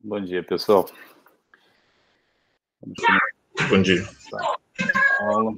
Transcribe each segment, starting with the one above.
Bom dia, pessoal. Bom dia. Aula.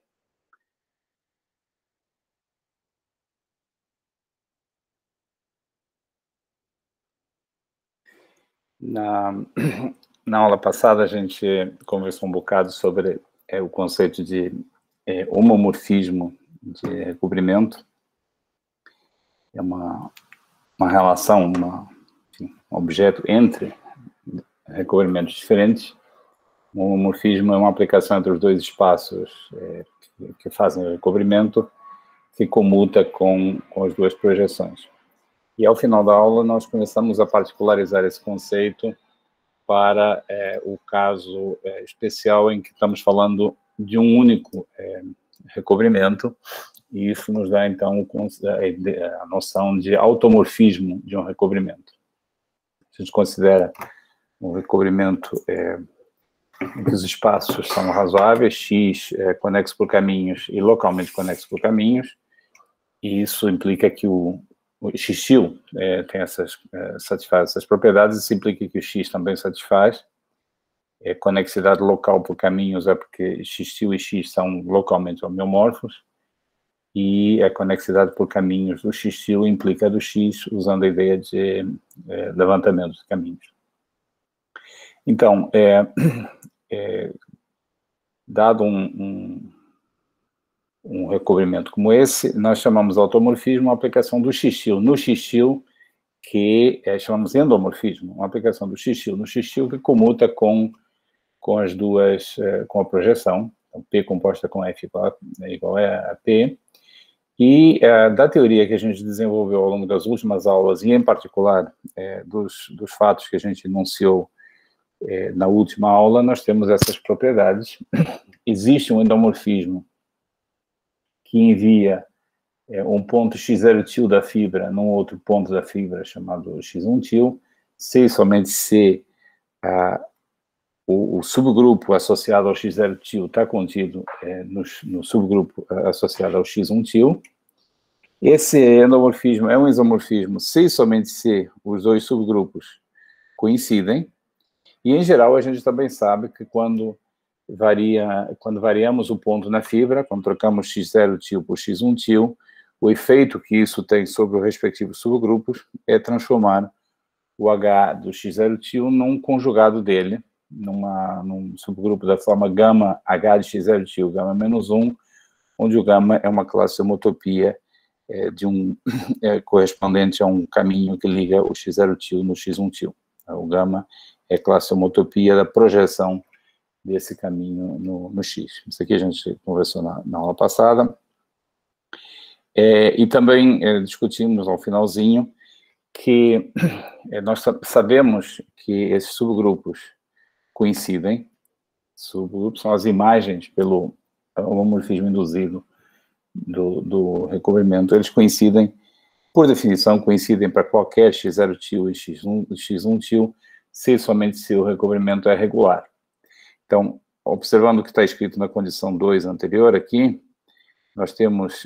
Na aula passada, a gente conversou um bocado sobre o conceito de homomorfismo de recobrimento. É uma relação, um objeto entre recobrimentos diferentes. O homomorfismo é uma aplicação entre os dois espaços que fazem o recobrimento, que comuta com as duas projeções. E ao final da aula, nós começamos a particularizar esse conceito para o caso especial em que estamos falando de um único recobrimento, e isso nos dá, então, a noção de automorfismo de um recobrimento. A gente considera um recobrimento em que os espaços são razoáveis, X conexo por caminhos e localmente conexo por caminhos, e isso implica que o X-til satisfaz essas propriedades, isso implica que o X também satisfaz. Conexidade local por caminhos é porque X-til e X são localmente homeomorfos, e a conexidade por caminhos do X-til implica a do X, usando a ideia de levantamento de caminhos. Então, dado um recobrimento como esse, nós chamamos de automorfismo a aplicação do X-til no X-til, que chamamos de endomorfismo, uma aplicação do X-til no X-til que comuta com as duas, com a projeção, então, P composta com F igual a P, e da teoria que a gente desenvolveu ao longo das últimas aulas, e em particular dos fatos que a gente enunciou na última aula, nós temos essas propriedades. Existe um endomorfismo que envia um ponto x0 da fibra num outro ponto da fibra chamado x1 se e somente se o subgrupo associado ao x0 está contido no subgrupo associado ao x1. Esse endomorfismo é um isomorfismo se e somente se os dois subgrupos coincidem, e em geral a gente também sabe que quando variamos o ponto na fibra, quando trocamos x0 por x1, o efeito que isso tem sobre os respectivos subgrupos é transformar o H do x0 num conjugado dele, num subgrupo da forma gama H de x0 gama menos 1, onde o gama é uma classe homotopia correspondente a um caminho que liga o x0 no x1. O gama é classe homotopia da projeção desse caminho no X. Isso aqui a gente conversou na aula passada. E também discutimos ao finalzinho que nós sabemos que esses subgrupos coincidem. Subgrupos são as imagens pelo homomorfismo induzido do recobrimento. Eles coincidem, por definição, coincidem para qualquer x0 e x1 se somente se o recobrimento é regular. Então, observando o que está escrito na condição 2 anterior aqui, nós temos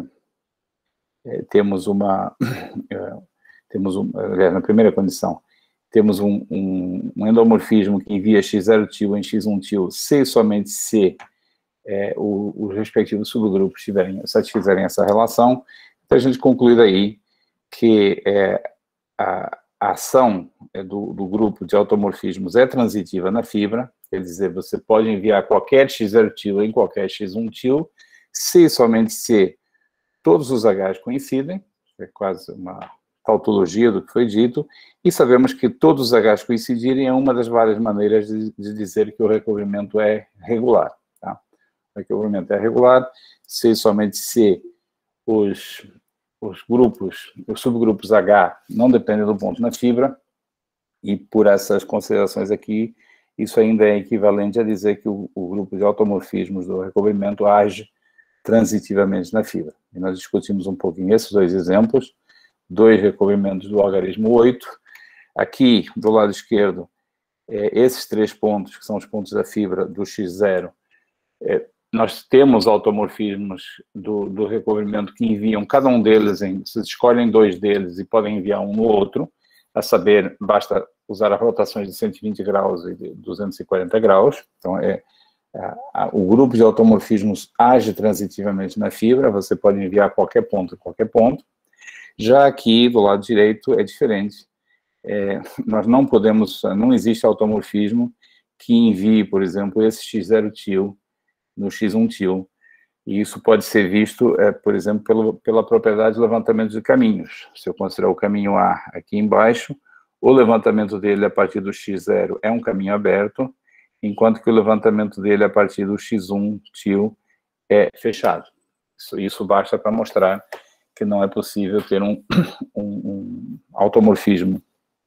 na primeira condição, temos um endomorfismo que envia x0 em x1 se somente se os respectivos subgrupos satisfizerem essa relação. Então, a gente conclui daí que a ação do grupo de automorfismos é transitiva na fibra, quer dizer, você pode enviar qualquer x0 em qualquer x1 se somente se todos os H's coincidem, é quase uma tautologia do que foi dito, e sabemos que todos os H's coincidirem é uma das várias maneiras de dizer que o recobrimento é regular. Tá? O recobrimento é regular se somente se os subgrupos H não dependem do ponto na fibra, e por essas considerações aqui, isso ainda é equivalente a dizer que o grupo de automorfismos do recobrimento age transitivamente na fibra. E nós discutimos um pouquinho esses dois exemplos, dois recobrimentos do algarismo 8. Aqui, do lado esquerdo, esses três pontos, que são os pontos da fibra do x0, nós temos automorfismos do recobrimento que enviam cada um deles, vocês escolhem dois deles e podem enviar um no outro, a saber, basta usar as rotações de 120 graus e de 240 graus. Então, o grupo de automorfismos age transitivamente na fibra, você pode enviar a qualquer ponto. Já aqui, do lado direito, é diferente. Nós não podemos, não existe automorfismo que envie, por exemplo, esse X0-til no X1-til. E isso pode ser visto, por exemplo, pela propriedade de levantamento de caminhos. Se eu considerar o caminho A aqui embaixo, o levantamento dele a partir do X0 é um caminho aberto, enquanto que o levantamento dele a partir do X1-til é fechado. Isso basta para mostrar que não é possível ter um automorfismo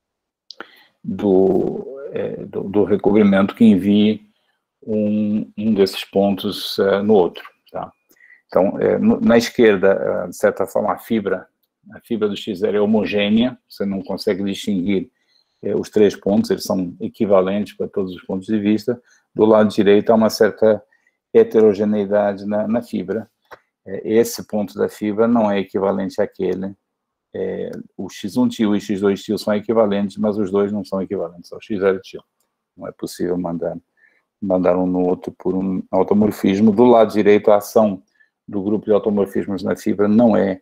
do recobrimento que envie um desses pontos no outro. Tá? Então, na esquerda, de certa forma, a fibra do X0 é homogênea, você não consegue distinguir os 3 pontos, eles são equivalentes para todos os pontos de vista. Do lado direito, há uma certa heterogeneidade na fibra. Esse ponto da fibra não é equivalente àquele. O X1-til e o X2-til são equivalentes, mas os dois não são equivalentes ao X0-til. Não é possível mandar um no outro por um automorfismo. Do lado direito, a ação do grupo de automorfismos na fibra não é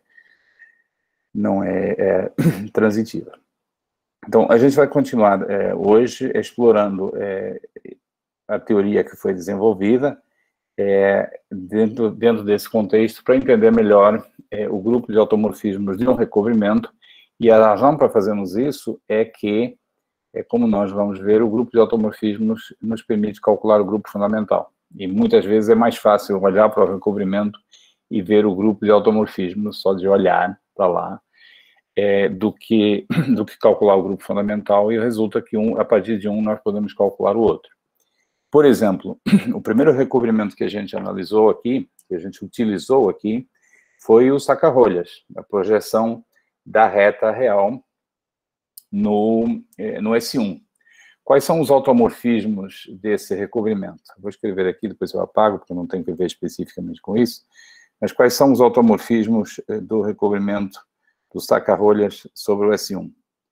transitiva. Então, a gente vai continuar hoje explorando a teoria que foi desenvolvida dentro desse contexto para entender melhor o grupo de automorfismos de um recobrimento, e a razão para fazermos isso é que, como nós vamos ver, o grupo de automorfismos nos permite calcular o grupo fundamental. E muitas vezes é mais fácil olhar para o recobrimento e ver o grupo de automorfismos só de olhar para lá, do que calcular o grupo fundamental, e resulta que a partir de um nós podemos calcular o outro. Por exemplo, o primeiro recobrimento que a gente analisou aqui, que a gente utilizou aqui, foi o saca-rolhas, a projeção da reta real no S1. Quais são os automorfismos desse recobrimento? Vou escrever aqui, depois eu apago, porque não tenho que ver especificamente com isso. Mas quais são os automorfismos do recobrimento do saca-rolhas sobre o S1?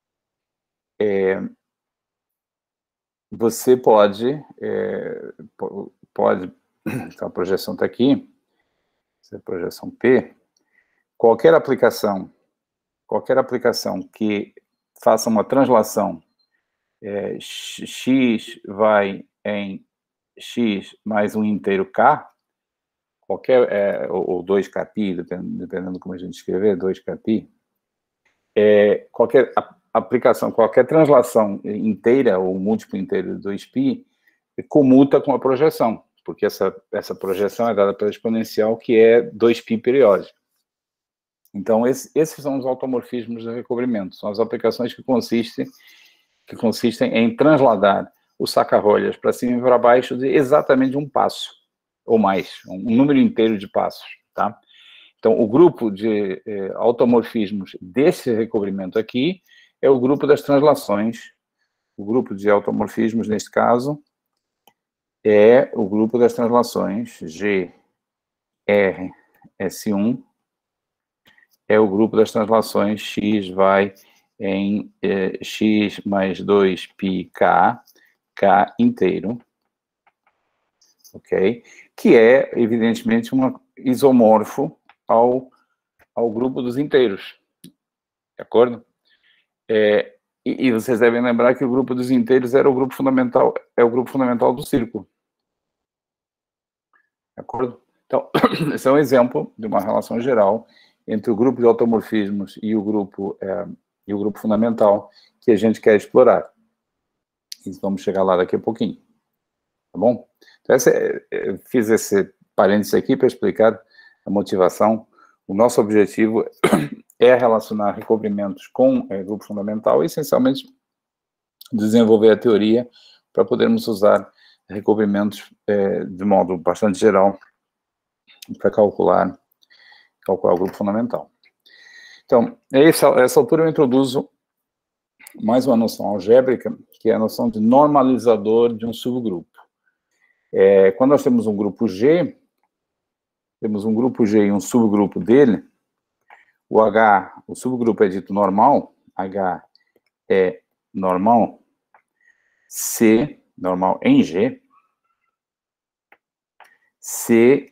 Você pode, então a projeção está aqui, essa é a projeção P. Qualquer aplicação que faça uma translação, x vai em x mais um inteiro k, ou 2kπ, dependendo como a gente escrever, 2kπ, qualquer aplicação, qualquer translação inteira ou múltiplo inteiro de 2π comuta com a projeção, porque essa projeção é dada pela exponencial, que é 2π periódica. Então, esses são os automorfismos de recobrimento, são as aplicações que consistem em transladar o saca-rolhas para cima e para baixo de exatamente um passo, ou mais, um número inteiro de passos, tá? Então, o grupo de automorfismos desse recobrimento aqui é o grupo das translações. O grupo de automorfismos, neste caso, é o grupo das translações GRS1, é o grupo das translações x vai em x mais 2πk, k inteiro, ok? Que é, evidentemente, um isomorfo ao grupo dos inteiros, de acordo? E vocês devem lembrar que o grupo dos inteiros era o grupo fundamental do círculo, de acordo? Então, esse é um exemplo de uma relação geral entre o grupo de automorfismos e o grupo fundamental que a gente quer explorar. E vamos chegar lá daqui a pouquinho, tá bom? Então, fiz esse parênteses aqui para explicar a motivação. O nosso objetivo é relacionar recobrimentos com grupo fundamental e, essencialmente, desenvolver a teoria para podermos usar recobrimentos de modo bastante geral para calcular o grupo fundamental. Então, a essa altura eu introduzo mais uma noção algébrica, que é a noção de normalizador de um subgrupo. Quando nós temos um grupo G, e um subgrupo dele, o subgrupo é dito normal, H é normal, C, normal em G, se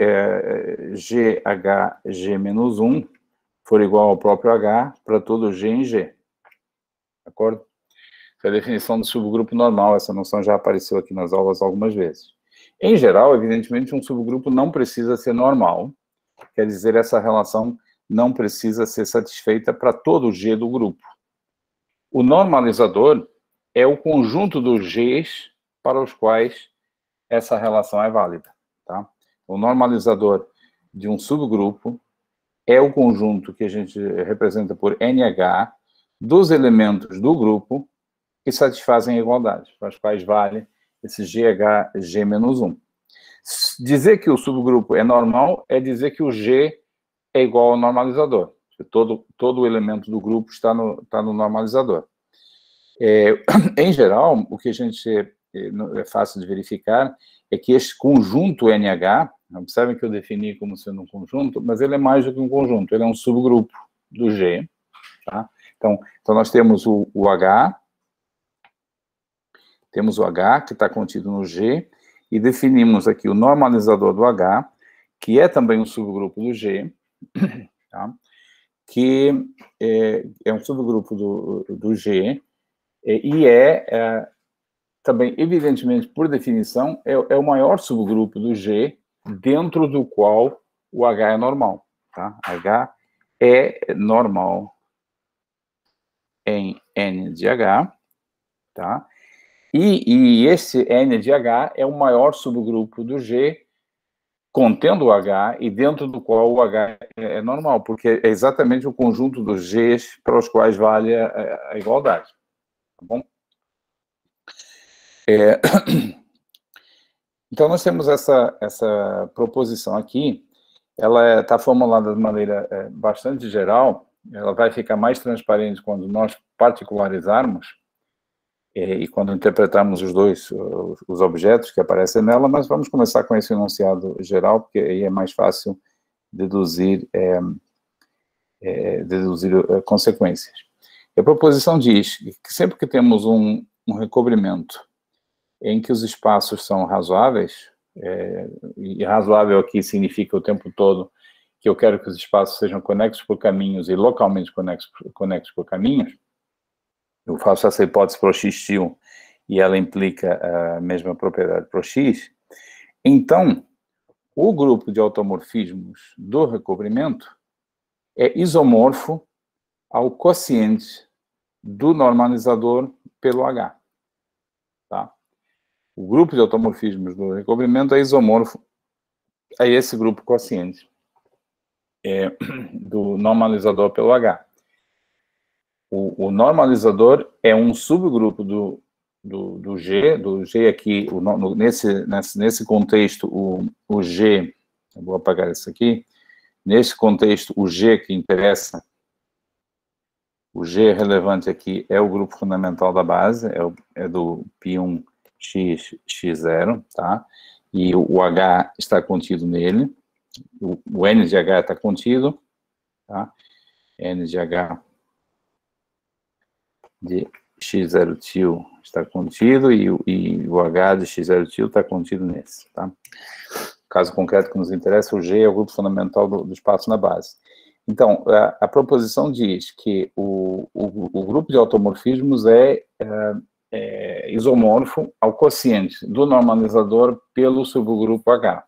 GHG menos 1 for igual ao próprio H para todo G em G. De acordo? Essa é a definição do subgrupo normal. Essa noção já apareceu aqui nas aulas algumas vezes. Em geral, evidentemente, um subgrupo não precisa ser normal. Quer dizer, essa relação não precisa ser satisfeita para todo G do grupo. O normalizador é o conjunto dos Gs para os quais essa relação é válida. Tá? O normalizador de um subgrupo é o conjunto que a gente representa por NH dos elementos do grupo que satisfazem a igualdade, para os quais vale esse GH, menos 1. Dizer que o subgrupo é normal é dizer que o G é igual ao normalizador. Todo elemento do grupo está no normalizador. Em geral, o que a gente é fácil de verificar é que este conjunto NH, observem que eu defini como sendo um conjunto, mas ele é mais do que um conjunto, ele é um subgrupo do G. Tá? Então nós temos o H, que está contido no G, e definimos aqui o normalizador do H, que é também um subgrupo do G, tá? Que é um subgrupo do G, e também, evidentemente, por definição, é o maior subgrupo do G, dentro do qual o H é normal. Tá? H é normal em N de H, tá? E esse N de H é o maior subgrupo do G, contendo o H, e dentro do qual o H é normal, porque é exatamente o conjunto dos Gs para os quais vale a igualdade. Tá bom? Então, nós temos essa proposição aqui, ela está formulada de maneira bastante geral, ela vai ficar mais transparente quando nós particularizarmos, e quando interpretarmos os objetos que aparecem nela, mas vamos começar com esse enunciado geral, porque aí é mais fácil deduzir consequências. E a proposição diz que sempre que temos um recobrimento em que os espaços são razoáveis, e razoável aqui significa o tempo todo que eu quero que os espaços sejam conexos por caminhos e localmente conexos por caminhos, eu faço essa hipótese para o x-til e ela implica a mesma propriedade para o x, então, o grupo de automorfismos do recobrimento é isomorfo ao quociente do normalizador pelo H. Tá? O grupo de automorfismos do recobrimento é isomorfo a esse grupo quociente do normalizador pelo H. O normalizador é um subgrupo do G aqui, nesse contexto, o G, eu vou apagar isso aqui, nesse contexto, o G que interessa, o G relevante aqui é o grupo fundamental da base, é do π1x, x0, tá? E o H está contido nele, o N de H está contido, tá? N de H de x0 til está contido e o H de x0 til está contido nesse, tá? O caso concreto que nos interessa, o G é o grupo fundamental do espaço na base. Então, a proposição diz que o grupo de automorfismos é isomorfo ao quociente do normalizador pelo subgrupo H.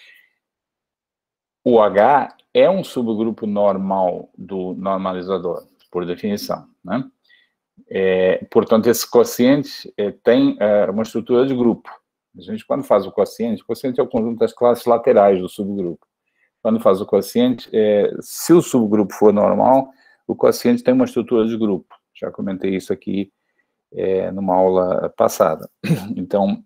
O H é um subgrupo normal do normalizador, por definição, né? Portanto, esse quociente tem uma estrutura de grupo. A gente, quando faz o quociente é o conjunto das classes laterais do subgrupo. Quando faz o quociente, se o subgrupo for normal, o quociente tem uma estrutura de grupo. Já comentei isso aqui numa aula passada. Então,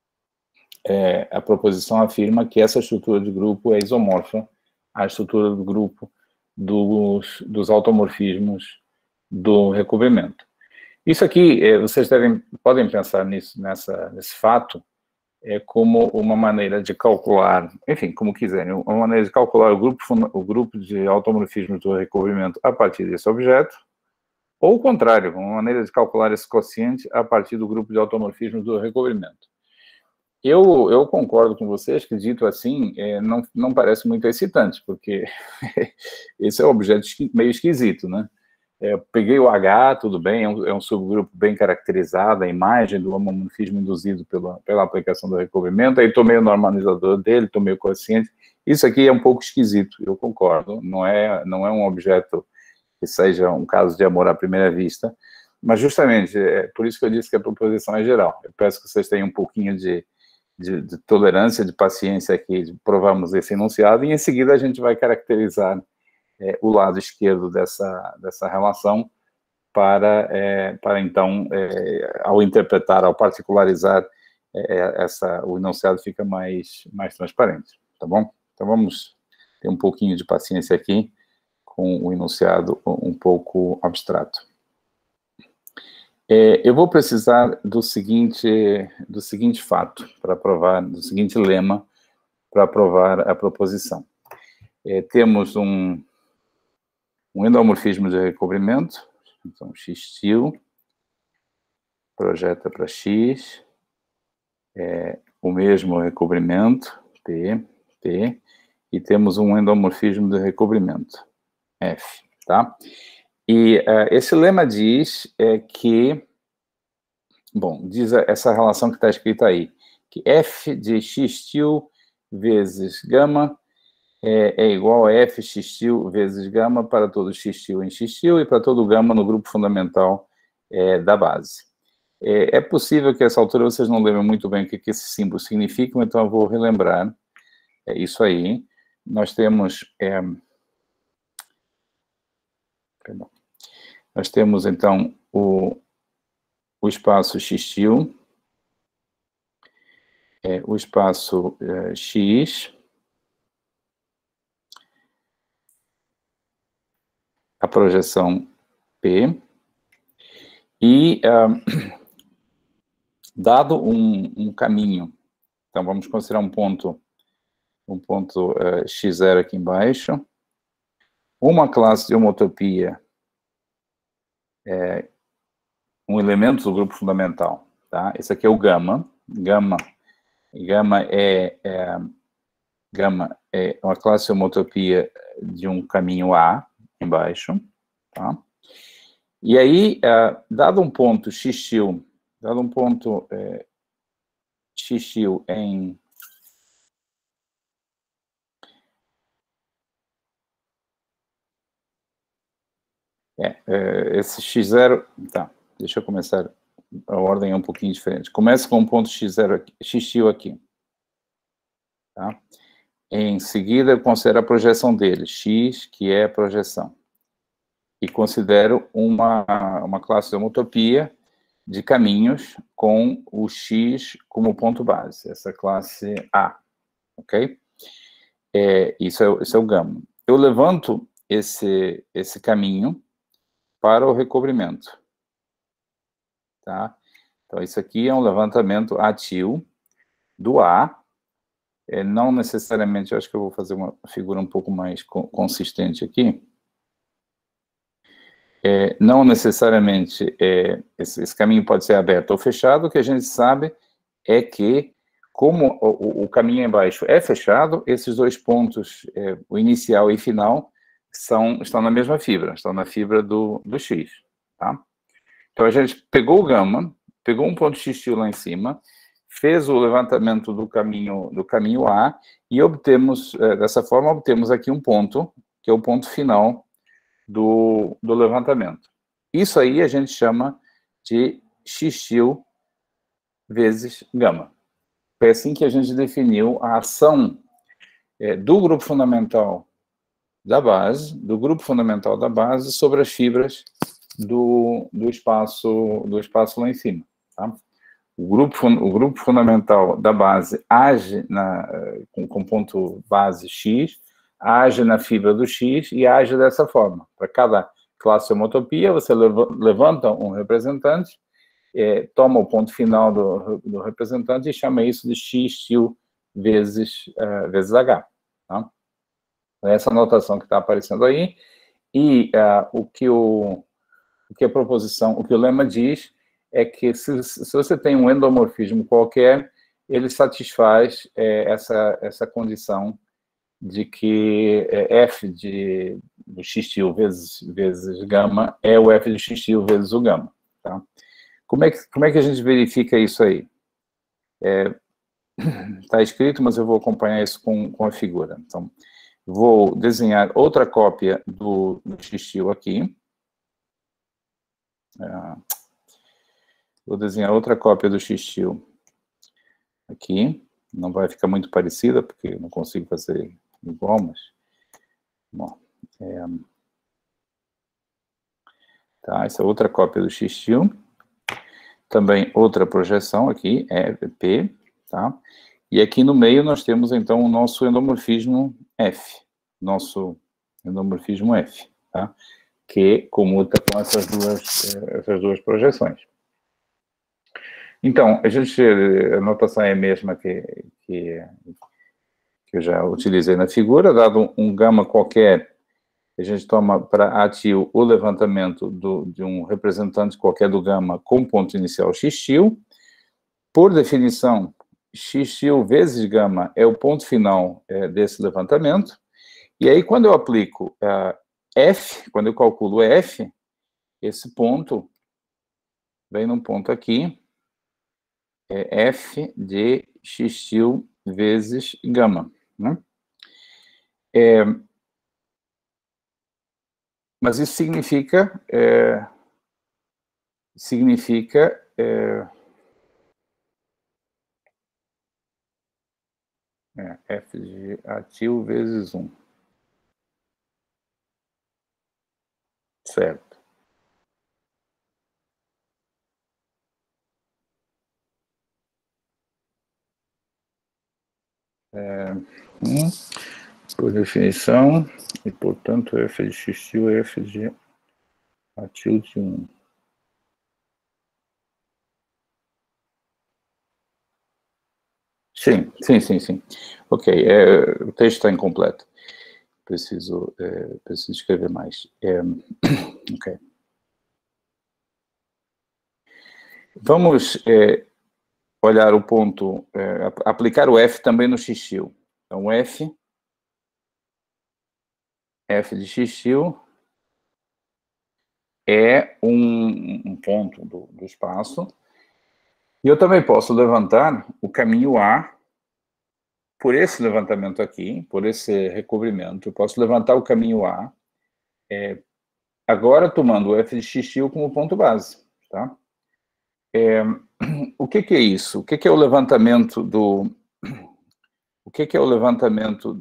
a proposição afirma que essa estrutura de grupo é isomorfa à estrutura do grupo dos automorfismos do recobrimento. Isso aqui, vocês podem pensar nesse fato como uma maneira de calcular, enfim, como quiserem, uma maneira de calcular o grupo de automorfismos do recobrimento a partir desse objeto, Ou o contrário, uma maneira de calcular esse quociente a partir do grupo de automorfismos do recobrimento. Eu concordo com vocês que, dito assim, não parece muito excitante, porque esse é um objeto meio esquisito, né? Peguei o H, tudo bem, é um subgrupo bem caracterizado, a imagem do homomorfismo induzido pela aplicação do recobrimento, aí tomei o normalizador dele, tomei o quociente. Isso aqui é um pouco esquisito, eu concordo, não é um objeto que seja um caso de amor à primeira vista, mas justamente, por isso que eu disse que a proposição é geral. Eu peço que vocês tenham um pouquinho de tolerância, de paciência aqui, de provarmos esse enunciado, e em seguida a gente vai caracterizar o lado esquerdo dessa relação para então, ao interpretar, ao particularizar, o enunciado fica mais transparente, tá bom? Então vamos ter um pouquinho de paciência aqui com o enunciado um pouco abstrato. Eu vou precisar do seguinte fato para provar, do seguinte lema para provar a proposição. Temos um endomorfismo de recobrimento, então x-til, projeta para x, o mesmo recobrimento, P, e temos um endomorfismo de recobrimento, F, tá? E esse lema diz que, bom, diz essa relação que está escrita aí, que F de x-til vezes gama é igual a F x-til vezes gama para todo x-til em x-til e para todo gama no grupo fundamental da base. É possível que a essa altura vocês não lembrem muito bem o que esses símbolos significam, então eu vou relembrar. É isso aí. Nós temos... Nós temos, então, o espaço x-til, o espaço x, a projeção P, e dado um caminho, então vamos considerar um ponto x0 aqui embaixo, uma classe de homotopia, um elemento do grupo fundamental, tá? Esse aqui é o gama. Gama é uma classe de homotopia de um caminho A embaixo, tá? E aí, dado um ponto x-til, x-til em esse x0, tá, deixa eu começar, a ordem é um pouquinho diferente. Começa com um ponto x0, x-til aqui, tá? Em seguida, eu considero a projeção dele, x, que é a projeção. E considero uma classe de homotopia de caminhos com o x como ponto base, essa classe A, ok? Isso é o gama. Eu levanto esse caminho para o recobrimento, tá? Então, isso aqui é um levantamento atil do A, não necessariamente, eu acho que eu vou fazer uma figura um pouco mais consistente aqui, não necessariamente esse caminho pode ser aberto ou fechado, o que a gente sabe é que, como o caminho embaixo é fechado, esses dois pontos, o inicial e final, estão na mesma fibra, estão na fibra do X, tá? Então, a gente pegou o gama, pegou um ponto x-til lá em cima, fez o levantamento do caminho A, e obtemos, dessa forma, obtemos aqui um ponto, que é o ponto final do levantamento. Isso aí a gente chama de x-til vezes gama. Foi assim que a gente definiu a ação do grupo fundamental da base, sobre as fibras do espaço lá em cima, tá? O grupo fundamental da base age com ponto base x, age na fibra do x e age dessa forma. Para cada classe de homotopia, você levanta um representante, toma o ponto final do representante e chama isso de x-til vezes h. Tá? Essa anotação que está aparecendo aí. E o que o o que a proposição, o que o lema diz é que se você tem um endomorfismo qualquer, ele satisfaz essa condição de que f do x-til vezes gama é o f de x-til vezes o gama. Tá? Como é que a gente verifica isso aí? Está escrito, mas eu vou acompanhar isso com a figura. Então, vou desenhar outra cópia do x-til aqui. Vou desenhar outra cópia do x-til aqui. Não vai ficar muito parecida, porque eu não consigo fazer igual, mas... Bom, tá, essa é outra cópia do x-til. Também outra projeção aqui, P, tá? E aqui no meio nós temos, então, o nosso endomorfismo F. Nosso endomorfismo F, tá? Que comuta com essas duas projeções. Então, a notação é a mesma que eu já utilizei na figura. Dado um gama qualquer, a gente toma para ATIL o levantamento de um representante qualquer do gama com ponto inicial x-til. Por definição, x-til vezes gama é o ponto final desse levantamento. E aí, quando eu aplico f, quando eu calculo f, esse ponto vem num ponto aqui, f de x-til vezes gama, né? Mas isso significa f de ATIL vezes 1. Certo. Por definição, e portanto f de x-til é f de ATIL de 1. Sim. Ok, o texto está incompleto. Preciso escrever mais. Ok. Vamos olhar o ponto, aplicar o f também no x-til. Então, f de x-til é um ponto do espaço. E eu também posso levantar o caminho A por esse levantamento aqui, por esse recobrimento. Eu posso levantar o caminho A, agora tomando o f de x-til como ponto base, tá? O que é isso? O que é o levantamento do... O que é o levantamento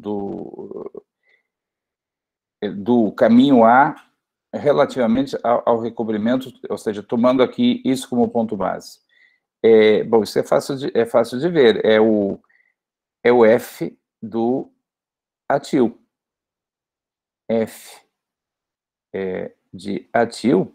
do caminho A relativamente ao recobrimento, ou seja, tomando aqui isso como ponto base? Bom, isso é fácil de ver. É o f do ATIL. F de ATIL,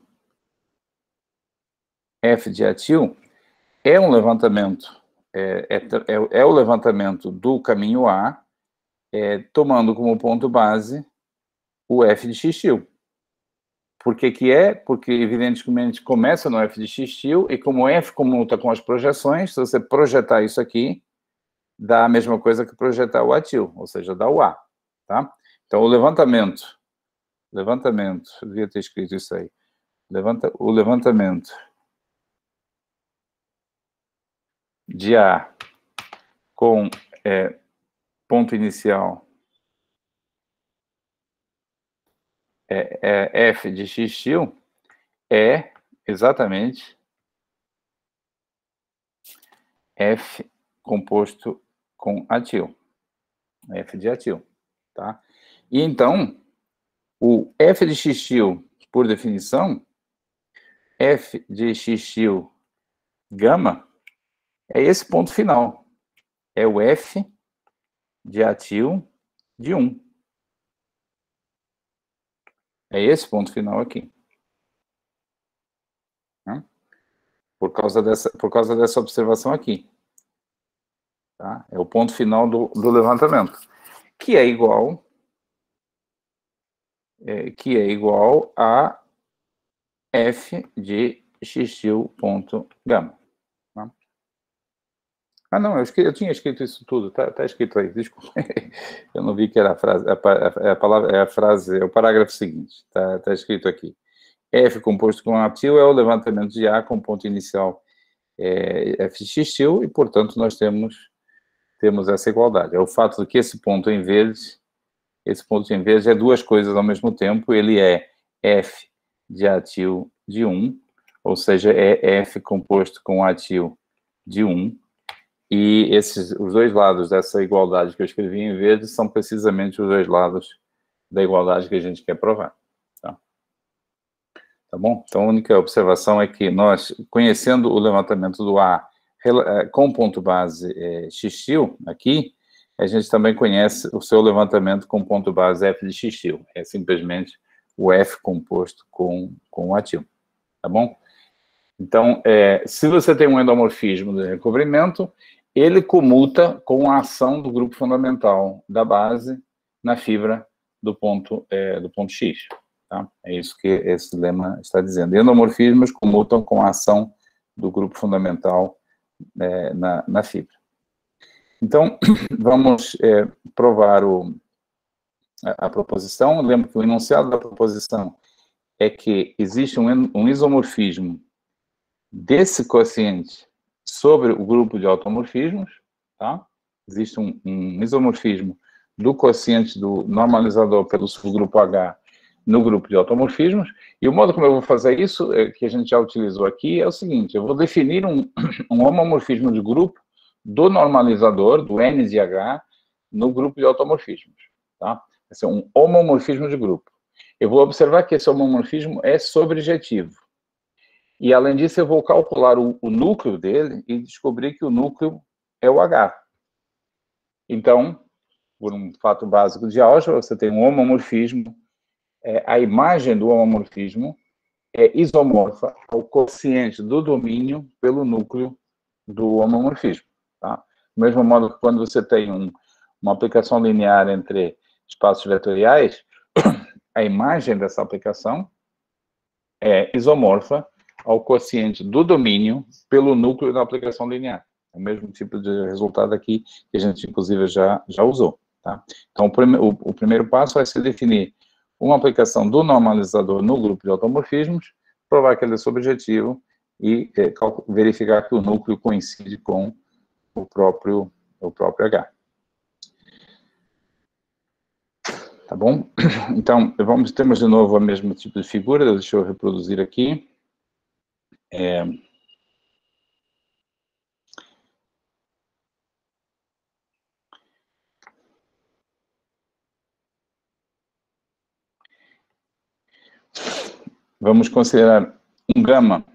é um levantamento, é o levantamento do caminho A, tomando como ponto base o f de x-til. Por que é? Porque, evidentemente, começa no f de x-til, e como f comuta com as projeções, se você projetar isso aqui, dá a mesma coisa que projetar o ATIL, ou seja, dá o A, tá? Então, o levantamento, eu devia ter escrito isso aí, o levantamento de A com ponto inicial f de x-til é exatamente f composto com ATIL, f de ATIL, tá? E então, o f de x-til, por definição, f de x-til gama, é esse ponto final. É o f de ATIL de 1. É esse ponto final aqui. Né? Por causa dessa observação aqui. Tá? É o ponto final do levantamento. Que é igual a F de xtil ponto gama. Tá? Ah, não, eu tinha escrito isso tudo, tá escrito aí, desculpa. Eu não vi que era a frase, a palavra, é a frase, é o parágrafo seguinte, tá escrito aqui. F composto com atil é o levantamento de A com ponto inicial F de xtil, e, portanto, nós temos essa igualdade. É o fato de que esse ponto em verde é duas coisas ao mesmo tempo, ele é F de atil de 1, ou seja, é F composto com atil de 1, e os dois lados dessa igualdade que eu escrevi em verde são precisamente os dois lados da igualdade que a gente quer provar. Tá bom? Então, a única observação é que nós, conhecendo o levantamento do A com ponto base xtil, aqui, a gente também conhece o seu levantamento com ponto base F de xtil. É simplesmente o F composto com o atil. Tá bom? Então, se você tem um endomorfismo de recobrimento, ele comuta com a ação do grupo fundamental da base na fibra do ponto X. Tá? É isso que esse lema está dizendo. Endomorfismos comutam com a ação do grupo fundamental na fibra. Então, vamos provar a proposição. Lembra que o enunciado da proposição é que existe um isomorfismo desse quociente sobre o grupo de automorfismos, tá? Existe um isomorfismo do quociente do normalizador pelo subgrupo H no grupo de automorfismos, e o modo como eu vou fazer isso, que a gente já utilizou aqui, é o seguinte: eu vou definir um homomorfismo de grupo do normalizador, do N de H, no grupo de automorfismos, tá? Vai ser um homomorfismo de grupo. Eu vou observar que esse homomorfismo é sobrejetivo. E, além disso, eu vou calcular o núcleo dele e descobrir que o núcleo é o H. Então, por um fato básico de álgebra, você tem um homomorfismo. A imagem do homomorfismo é isomorfa ao quociente do domínio pelo núcleo do homomorfismo. Tá? Do mesmo modo que quando você tem uma aplicação linear entre espaços vetoriais, a imagem dessa aplicação é isomorfa ao quociente do domínio pelo núcleo da aplicação linear. É o mesmo tipo de resultado aqui que a gente, inclusive, já usou. Tá? Então, o primeiro passo vai ser definir uma aplicação do normalizador no grupo de automorfismos, provar que ele é sobrejetivo e verificar que o núcleo coincide com o próprio H. Tá bom? Então, temos de novo o mesmo tipo de figura, deixa eu reproduzir aqui. Vamos considerar um gama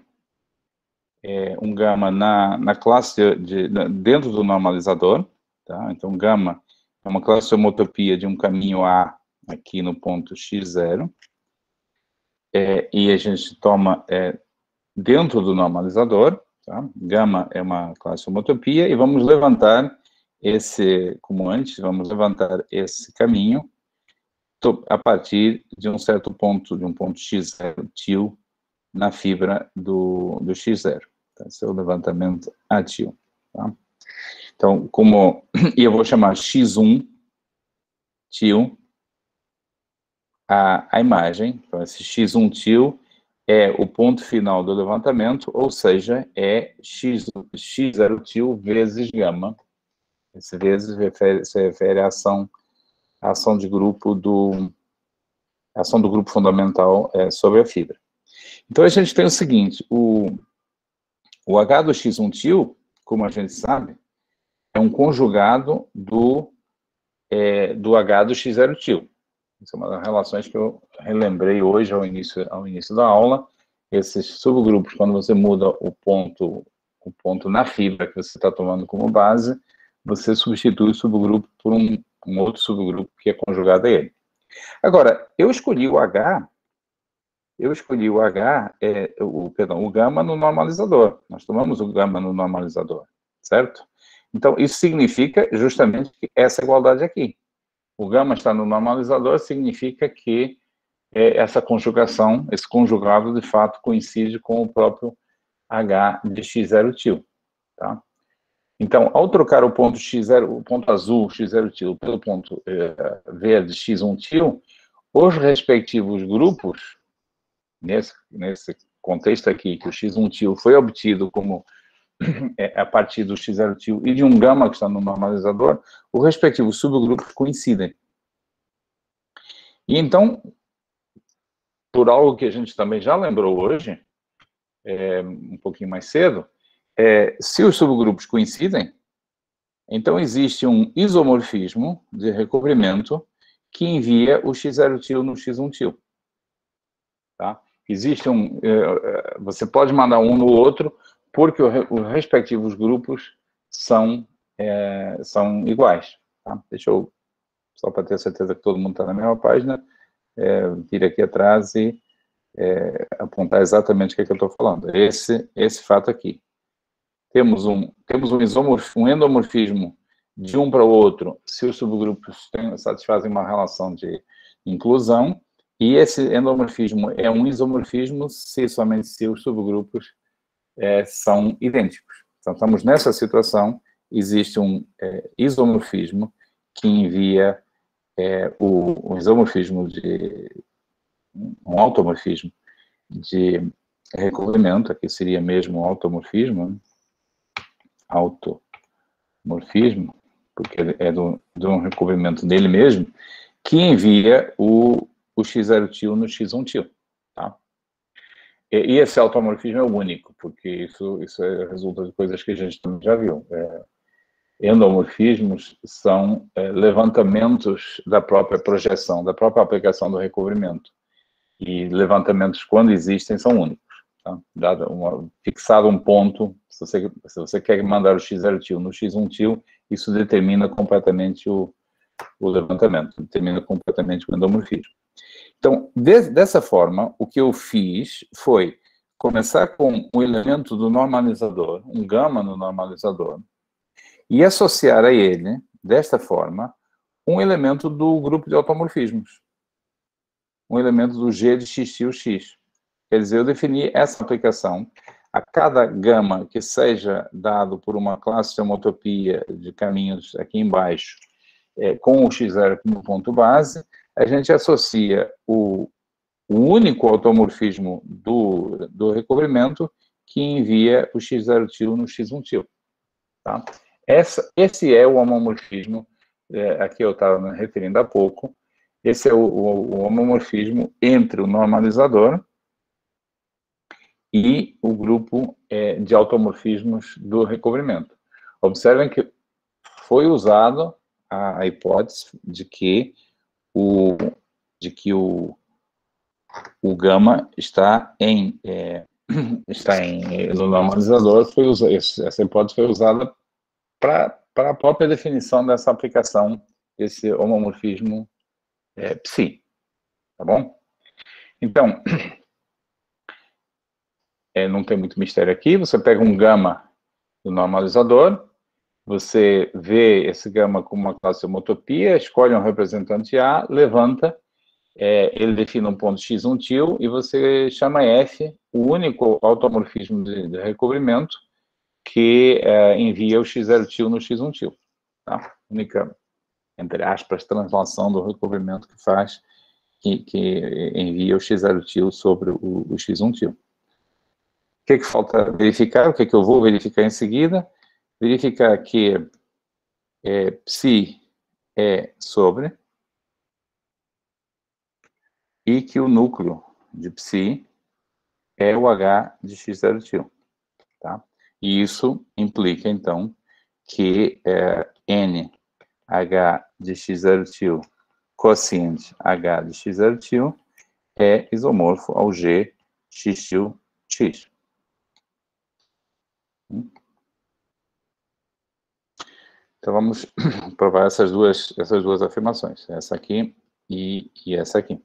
na classe dentro do normalizador, tá? Então, gama é uma classe de homotopia de um caminho A aqui no ponto x0, e a gente toma dentro do normalizador, tá? Gama é uma classe de homotopia, e vamos levantar como antes, vamos levantar esse caminho a partir de um certo ponto, de um ponto x0 til na fibra do x0. Tá? Esse é o levantamento atil. Tá? Então, e eu vou chamar x1 til a imagem. Então, esse x1 til é o ponto final do levantamento, ou seja, é x0 til vezes gama. Esse vezes se refere à ação de grupo a ação do grupo fundamental sobre a fibra. Então, a gente tem o seguinte: o H do x1 til, como a gente sabe, é um conjugado do H do x0 til. Essa é uma das relações que eu relembrei hoje ao início da aula. Esses subgrupos, quando você muda o ponto na fibra que você está tomando como base, você substitui o subgrupo por um outro subgrupo que é conjugado a ele. Agora, eu escolhi o o gama no normalizador. Nós tomamos o gama no normalizador, certo? Então, isso significa justamente essa igualdade aqui. O gama está no normalizador, significa que essa conjugação, esse conjugado, de fato, coincide com o próprio H de x0 til, tá? Então, ao trocar o ponto x0, o ponto azul, x0 til, pelo ponto verde, x1 til, os respectivos grupos, nesse contexto aqui, que o x1 til foi obtido como a partir do x0 til e de um gama que está no normalizador, os respectivos subgrupos coincidem. E então, por algo que a gente também já lembrou hoje, um pouquinho mais cedo, se os subgrupos coincidem, então existe um isomorfismo de recobrimento que envia o x0 til no x1 til. Tá? Existe você pode mandar um no outro, porque os respectivos grupos são iguais. Tá? Deixa eu, só para ter certeza que todo mundo está na mesma página, vir aqui atrás e apontar exatamente o que eu estou falando. Esse fato aqui. Temos um endomorfismo de um para o outro, se os subgrupos satisfazem uma relação de inclusão, e esse endomorfismo é um isomorfismo somente se os subgrupos são idênticos. Então, estamos nessa situação, existe um isomorfismo que envia o isomorfismo um automorfismo de recobrimento, aqui seria mesmo um automorfismo, né? Automorfismo, porque ele é de um recobrimento dele mesmo, que envia o x0 til no x1 til, tá? E esse automorfismo é o único, porque isso resulta de coisas que a gente também já viu. Endomorfismos são levantamentos da própria projeção, da própria aplicação do recobrimento. E levantamentos, quando existem, são únicos. Tá? Fixado um ponto, se você quer mandar o x0 til no x1 til, isso determina completamente o levantamento, determina completamente o endomorfismo. Então, dessa forma, o que eu fiz foi começar com um elemento do normalizador, um gama no normalizador, e associar a ele, desta forma, um elemento do grupo de automorfismos, um elemento do G de x til x. Quer dizer, eu defini essa aplicação a cada gama que seja dado por uma classe de homotopia de caminhos aqui embaixo, com o x0 como ponto base, a gente associa o único automorfismo do recobrimento que envia o x0 til no x1 til. Tá? Esse é o homomorfismo a que eu estava me referindo há pouco. Esse é o homomorfismo entre o normalizador e o grupo de automorfismos do recobrimento. Observem que foi usado a hipótese de que o gama está no normalizador. Essa hipótese foi usada para a própria definição dessa aplicação, desse homomorfismo psi. Tá bom? Então, não tem muito mistério aqui. Você pega um gama do normalizador, você vê esse gama como uma classe de homotopia, escolhe um representante A, levanta, ele define um ponto x1 til e você chama F o único automorfismo de recobrimento que envia o x0 til no x1 til. Tá? Única, entre aspas, translação do recobrimento que faz, que envia o x0 til sobre o x1 til. O que falta verificar? O que eu vou verificar em seguida? Verificar que psi é sobre e que o núcleo de psi é o H de x0 til. Tá? E isso implica, então, que N H de x0 til quociente H de x0 til é isomorfo ao G x til x. Então, vamos provar essas duas afirmações, essa aqui e essa aqui.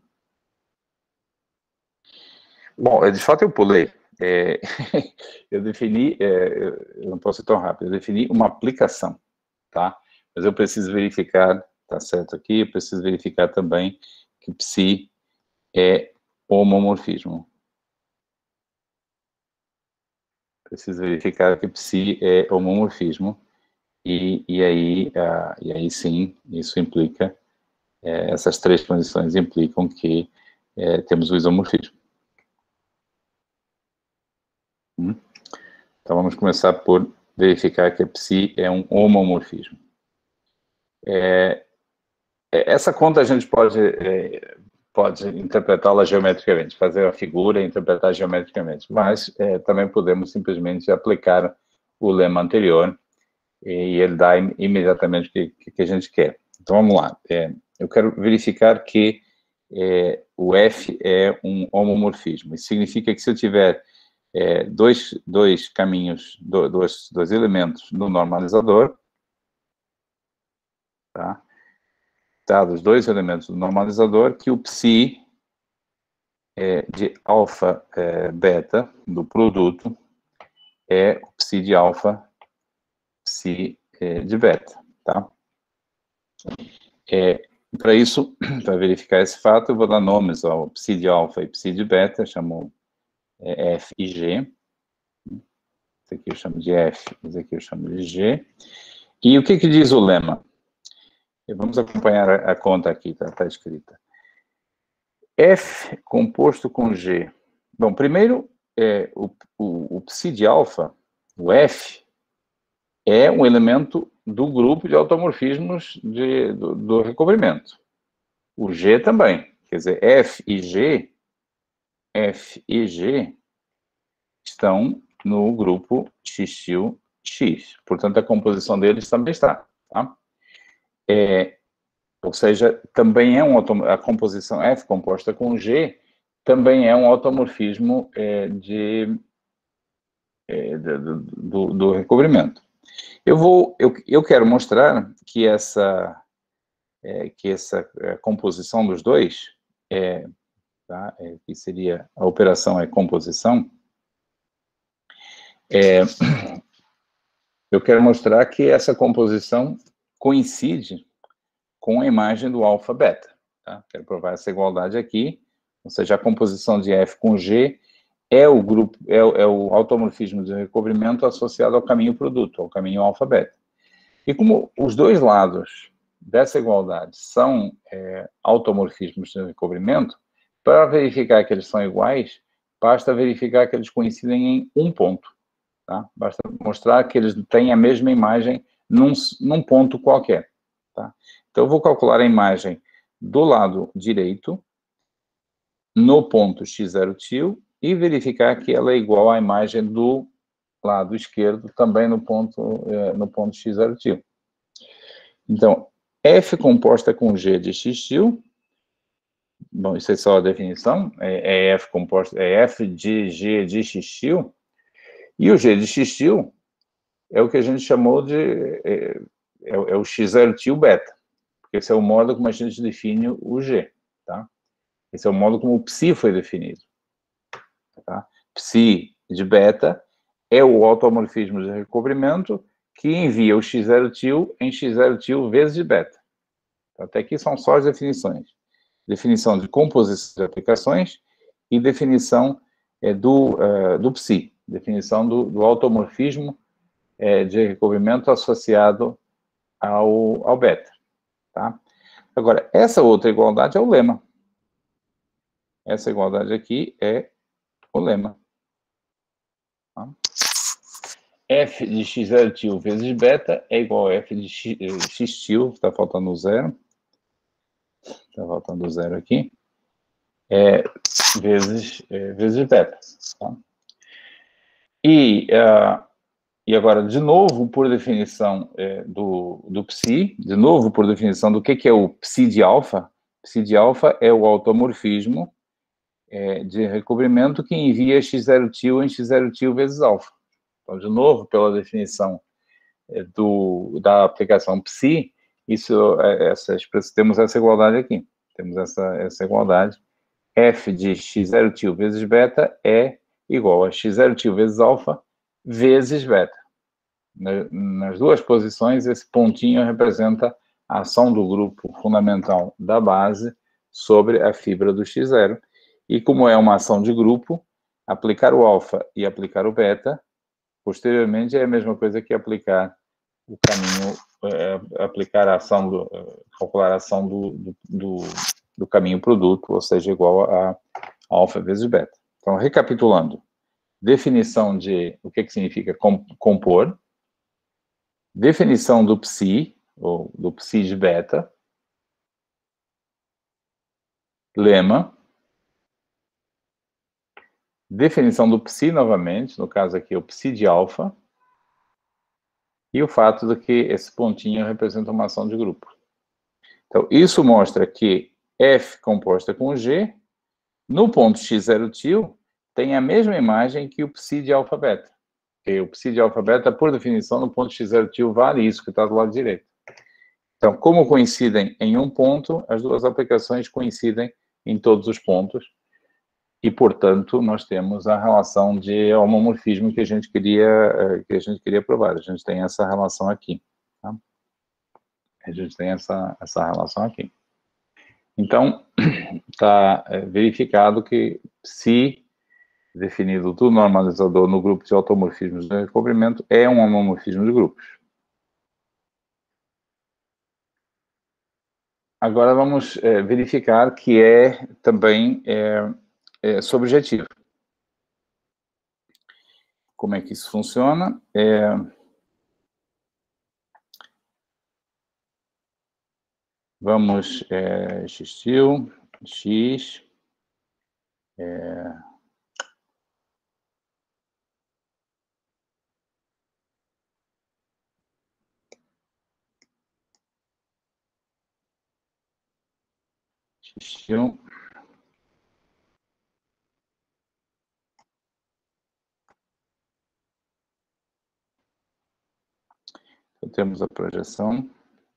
Bom, de fato eu pulei. Eu defini, eu não posso ir tão rápido, eu defini uma aplicação, tá? Mas eu preciso verificar, tá certo aqui, eu preciso verificar também que psi é homomorfismo. Preciso verificar que psi é homomorfismo. E aí sim, isso implica, essas três condições implicam que temos o isomorfismo. Então, vamos começar por verificar que a psi é um homomorfismo. Essa conta a gente pode interpretá-la geometricamente, fazer a figura e interpretar geometricamente, mas também podemos simplesmente aplicar o lema anterior e ele dá imediatamente o que a gente quer. Então, vamos lá. Eu quero verificar que o F é um homomorfismo. Isso significa que se eu tiver dois caminhos, dois elementos no normalizador, tá? Dados dois elementos do normalizador, que o psi de alfa beta do produto é o psi de alfa, psi de beta, tá? Para isso, para verificar esse fato, eu vou dar nomes ao psi de alfa e psi de beta, chamo F e G. Esse aqui eu chamo de F, esse aqui eu chamo de G. E o que diz o lema? Vamos acompanhar a conta aqui, tá escrita. F composto com G. Bom, primeiro, o psi de alfa, o F, é um elemento do grupo de automorfismos do recobrimento. O G também. Quer dizer, F e G estão no grupo X. Portanto, a composição deles também está. Tá? Ou seja, também a composição F composta com G também é um automorfismo do recobrimento. Eu quero mostrar que essa composição dos dois, tá? Que seria a operação composição, eu quero mostrar que essa composição coincide com a imagem do alfa beta. Tá? Quero provar essa igualdade aqui, ou seja, a composição de F com G é o grupo, é o automorfismo de recobrimento associado ao caminho produto, ao caminho alfa beta. E como os dois lados dessa igualdade são automorfismos de recobrimento, para verificar que eles são iguais, basta verificar que eles coincidem em um ponto. Tá? Basta mostrar que eles têm a mesma imagem num ponto qualquer. Tá? Então, eu vou calcular a imagem do lado direito, no ponto x0 til, e verificar que ela é igual à imagem do lado esquerdo, também no ponto x0 til. Então, F composta com G de x til, bom, isso é só a definição, F de G de x til, e o G de x til é o que a gente chamou de, o x0 til beta, porque esse é o modo como a gente define o G, tá? Esse é o modo como o psi foi definido, tá? Psi de beta é o automorfismo de recobrimento que envia o x0 til em x0 til vezes beta. Até aqui são só as definições. Definição de composição de aplicações e definição do psi, definição do automorfismo de recobrimento associado ao beta. Tá? Agora, essa outra igualdade é o lema. Essa igualdade aqui é o lema. Tá? F de x0 til vezes beta é igual a F de x til, está faltando zero. Está faltando zero aqui. Vezes beta. Tá? E agora, de novo, por definição do psi, de novo, por definição do que é o psi de alfa. Psi de alfa é o automorfismo de recobrimento que envia x0 til em x0 til vezes alfa. Então, de novo, pela definição da aplicação psi, temos essa igualdade aqui. Temos essa igualdade. F de x0 til vezes beta é igual a x0 til vezes alfa vezes beta. Nas duas posições, esse pontinho representa a ação do grupo fundamental da base sobre a fibra do X0. E como é uma ação de grupo, aplicar o alfa e aplicar o beta, posteriormente, é a mesma coisa que aplicar o caminho, aplicar a ação, calcular a ação do caminho produto, ou seja, igual a alfa vezes beta. Então, recapitulando, definição de o que significa compor, definição do psi, ou do psi de beta, lema, definição do psi novamente, no caso aqui o psi de alfa, e o fato de que esse pontinho representa uma ação de grupo. Então, isso mostra que F composta com G, no ponto x0 til, tem a mesma imagem que o psi de alfa beta. Porque o psi de alfa beta, por definição, no ponto x0 til vale isso que está do lado direito. Então, como coincidem em um ponto, as duas aplicações coincidem em todos os pontos. E, portanto, nós temos a relação de homomorfismo que a gente queria provar. A gente tem essa relação aqui. Tá? A gente tem essa relação aqui. Então, está verificado que psi, definido do normalizador no grupo de automorfismos de recobrimento, é um homomorfismo de grupos. Agora vamos verificar que é também subjetivo. Como é que isso funciona? Vamos, x-til, x, x-til, então, temos a projeção.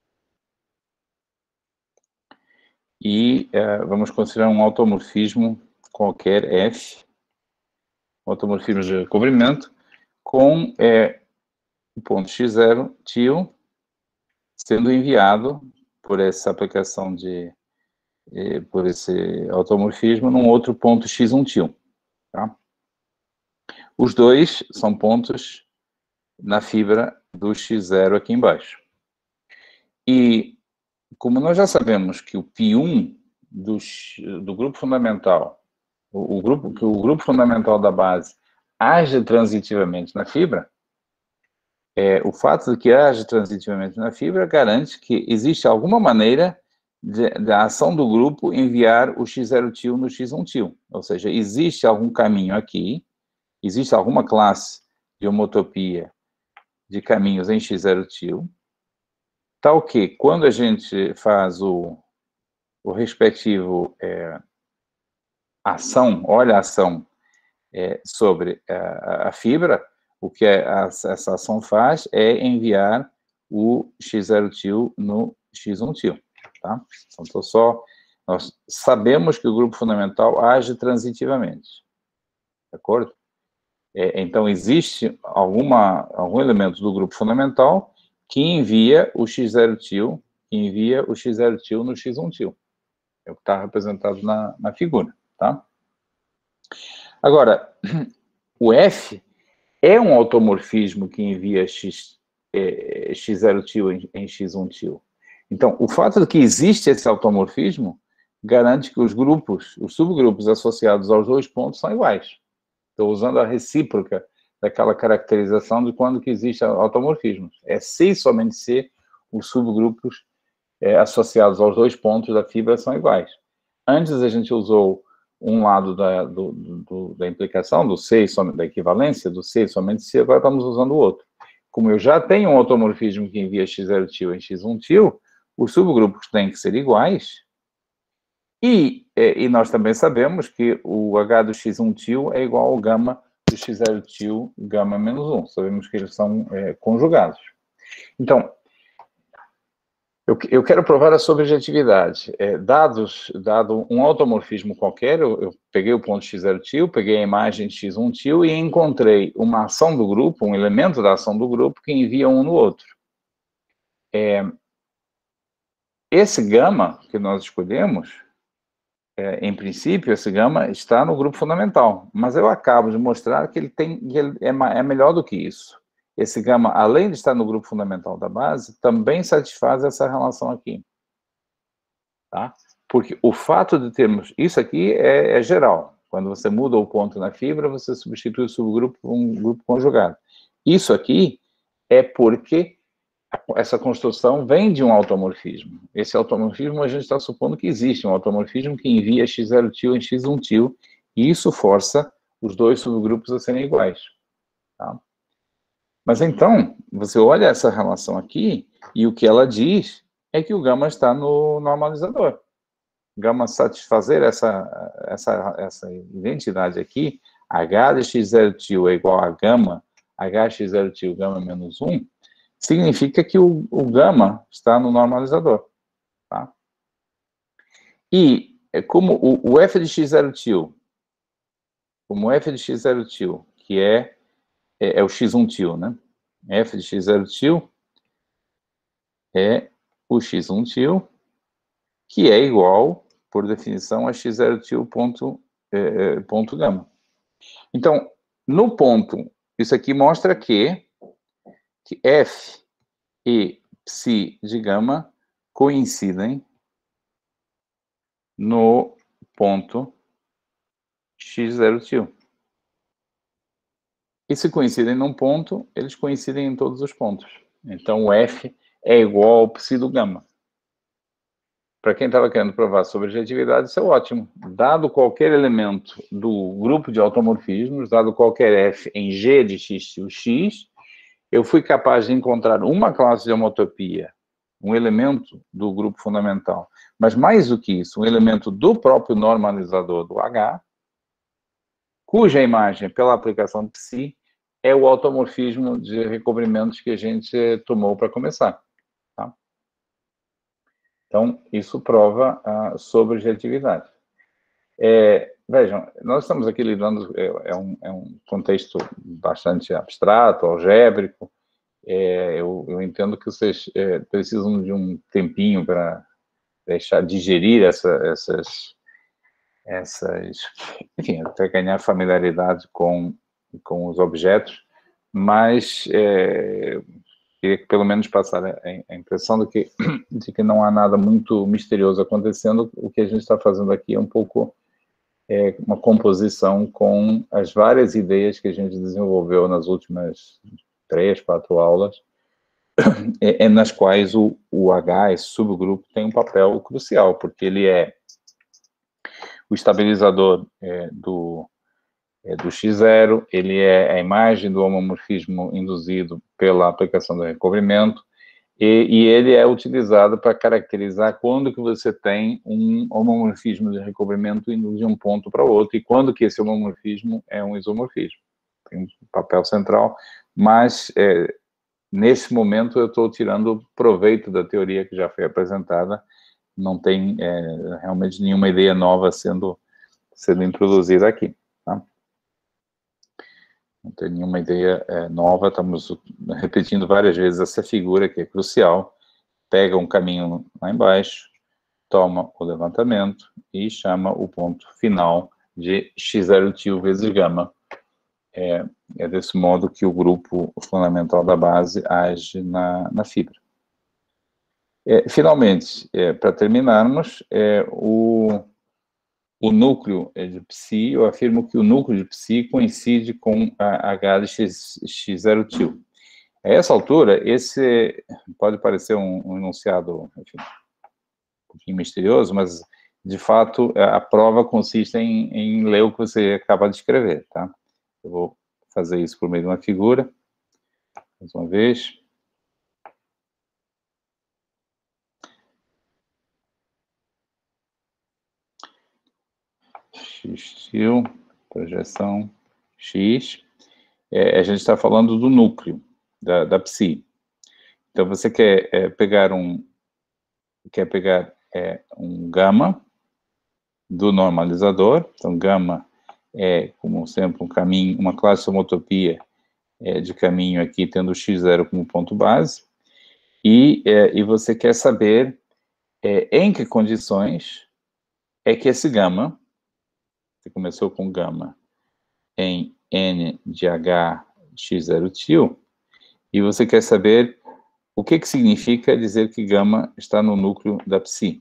E vamos considerar um automorfismo qualquer F, automorfismo de recobrimento, com o ponto x0 til sendo enviado por essa aplicação por esse automorfismo num outro ponto x1 til. Tá? Os dois são pontos na fibra do x0 aqui embaixo. E como nós já sabemos que o π1 do grupo fundamental, o grupo fundamental da base age transitivamente na fibra, o fato de que age transitivamente na fibra garante que existe alguma maneira da ação do grupo enviar o x0 til no x1 til. Ou seja, existe algum caminho aqui, existe alguma classe de homotopia de caminhos em x0 til, tal que, quando a gente faz o respectivo ação, olha a ação sobre a fibra, o que essa ação faz é enviar o x0 til no x1 til. Tá? Então, nós sabemos que o grupo fundamental age transitivamente. De acordo? Então, existe algum elemento do grupo fundamental que envia o x0 til, no x1 til. É o que está representado na figura, tá? Agora, o F é um automorfismo que envia x0 til em x1 til. Então, o fato de que existe esse automorfismo garante que os subgrupos associados aos dois pontos são iguais. Estou usando a recíproca daquela caracterização de quando que existe automorfismos. É se e somente se os subgrupos associados aos dois pontos da fibra são iguais. Antes a gente usou um lado da implicação, da equivalência, do se e somente se, agora estamos usando o outro. Como eu já tenho um automorfismo que envia x0 til em x1 til, os subgrupos têm que ser iguais, e nós também sabemos que o H do x1 til é igual ao gama do x0 til, gama menos 1. Sabemos que eles são conjugados. Então, eu quero provar a subjetividade. Dado um automorfismo qualquer, eu peguei o ponto x0 til, peguei a imagem de x1 til e encontrei uma ação do grupo, um elemento da ação do grupo que envia um no outro. Esse gama que nós escolhemos em princípio, esse gama está no grupo fundamental, mas eu acabo de mostrar que ele é melhor do que isso. Esse gama, além de estar no grupo fundamental da base, também satisfaz essa relação aqui. Tá? Porque o fato de termos... Isso aqui é geral. Quando você muda o ponto na fibra, você substitui o subgrupo por um grupo conjugado. Isso aqui é porque essa construção vem de um automorfismo. Esse automorfismo, a gente está supondo que existe um automorfismo que envia x0 til em x1 til, e isso força os dois subgrupos a serem iguais. Tá? Mas então, você olha essa relação aqui, e o que ela diz é que o gama está no normalizador. Gama satisfazer essa identidade aqui, h de x0 til é igual a gama, hx0 til gama menos 1, significa que o gama está no normalizador. Tá? E como o f de x0 til, como f de x0 til, que é o x1 til, né? F de x0 til é o x1 til, que é igual, por definição, a x0 til ponto gama. Então, no ponto, isso aqui mostra que f e psi de gama coincidem no ponto x0 til. E se coincidem num ponto, eles coincidem em todos os pontos. Então, o f é igual ao psi do gama. Para quem estava querendo provar sobre adjetividade, isso é ótimo. Dado qualquer elemento do grupo de automorfismos, dado qualquer f em g de x til x, eu fui capaz de encontrar uma classe de homotopia, um elemento do grupo fundamental, mas mais do que isso, um elemento do próprio normalizador do H, cuja imagem, pela aplicação de psi, é o automorfismo de recobrimentos que a gente tomou para começar. Tá? Então, isso prova a sobrejetividade. Vejam, nós estamos aqui lidando, é um contexto bastante abstrato, algébrico. Eu entendo que vocês precisam de um tempinho para deixar digerir essas, enfim, até ganhar familiaridade com os objetos, mas queria que pelo menos passar a impressão de que não há nada muito misterioso acontecendo. O que a gente está fazendo aqui é um pouco uma composição com as várias ideias que a gente desenvolveu nas últimas 3, 4 aulas, nas quais o H, esse subgrupo, tem um papel crucial, porque ele é o estabilizador do x0, ele é a imagem do homomorfismo induzido pela aplicação do recobrimento, e ele é utilizado para caracterizar quando que você tem um homomorfismo de recobrimento indo de um ponto para outro, e quando que esse homomorfismo é um isomorfismo. Tem um papel central, mas nesse momento eu estou tirando proveito da teoria que já foi apresentada, não tem realmente nenhuma ideia nova sendo introduzida aqui. Tá? Não tem nenhuma ideia nova, estamos repetindo várias vezes essa figura que é crucial. Pega um caminho lá embaixo, toma o levantamento e chama o ponto final de x0 til vezes gama. É desse modo que o grupo fundamental da base age na fibra. Finalmente, para terminarmos, o núcleo de psi, eu afirmo que o núcleo de psi coincide com a H de x0 til. A essa altura, esse pode parecer um enunciado, enfim, um pouquinho misterioso, mas, de fato, a prova consiste em ler o que você acaba de escrever, tá? Eu vou fazer isso por meio de uma figura, mais uma vez. X til, projeção X. A gente está falando do núcleo da psi. Então, você quer pegar um gama do normalizador. Então, gama é, como sempre, um caminho, uma classe de homotopia de caminho aqui, tendo x0 como ponto base. E você quer saber em que condições é que esse gama, você começou com gama em N de H X0-til, e você quer saber o que significa dizer que gama está no núcleo da psi.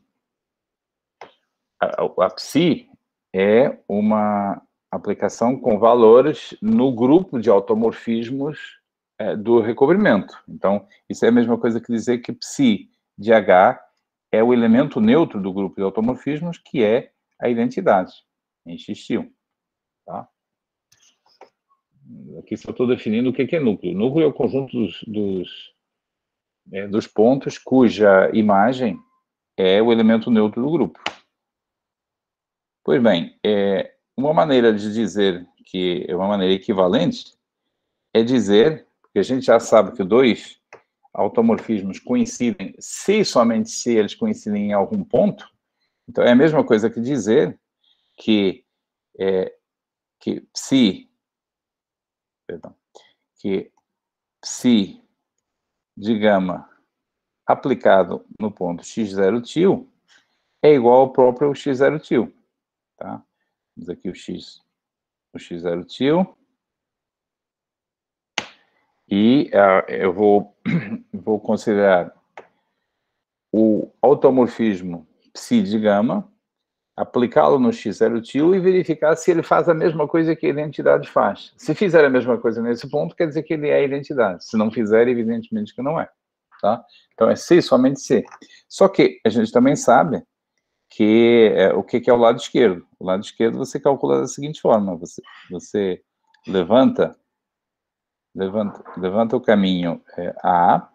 A psi é uma aplicação com valores no grupo de automorfismos do recobrimento. Então, isso é a mesma coisa que dizer que psi de H é o elemento neutro do grupo de automorfismos, que é a identidade, em X-til. Tá? Aqui só estou definindo o que é núcleo. Núcleo é o conjunto dos pontos cuja imagem é o elemento neutro do grupo. Pois bem, uma maneira de dizer que é uma maneira equivalente é dizer, porque a gente já sabe que dois automorfismos coincidem se e somente se eles coincidem em algum ponto. Então, é a mesma coisa que dizer que psi de gama aplicado no ponto x0-til é igual ao próprio x0-til. Tá? Temos aqui o x0-til. E eu vou considerar o automorfismo psi de gama, aplicá-lo no x0-til e verificar se ele faz a mesma coisa que a identidade faz. Se fizer a mesma coisa nesse ponto, quer dizer que ele é a identidade. Se não fizer, evidentemente que não é. Tá? Então, é C, somente C. Só que a gente também sabe que o que é o lado esquerdo. O lado esquerdo você calcula da seguinte forma. Você levanta o caminho A,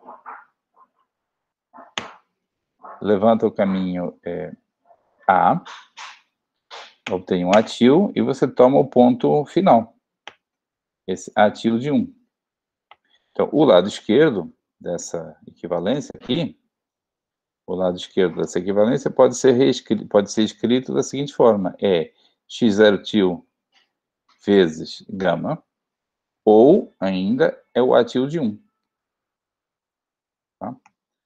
levanta o caminho A, obtém um atil e você toma o ponto final, esse atil de 1. Então, o lado esquerdo dessa equivalência aqui, o lado esquerdo dessa equivalência pode ser escrito da seguinte forma, x0-til vezes gama, ou ainda é o atil de 1. Tá?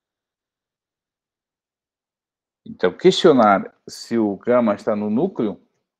Então, questionar se o gama está no núcleo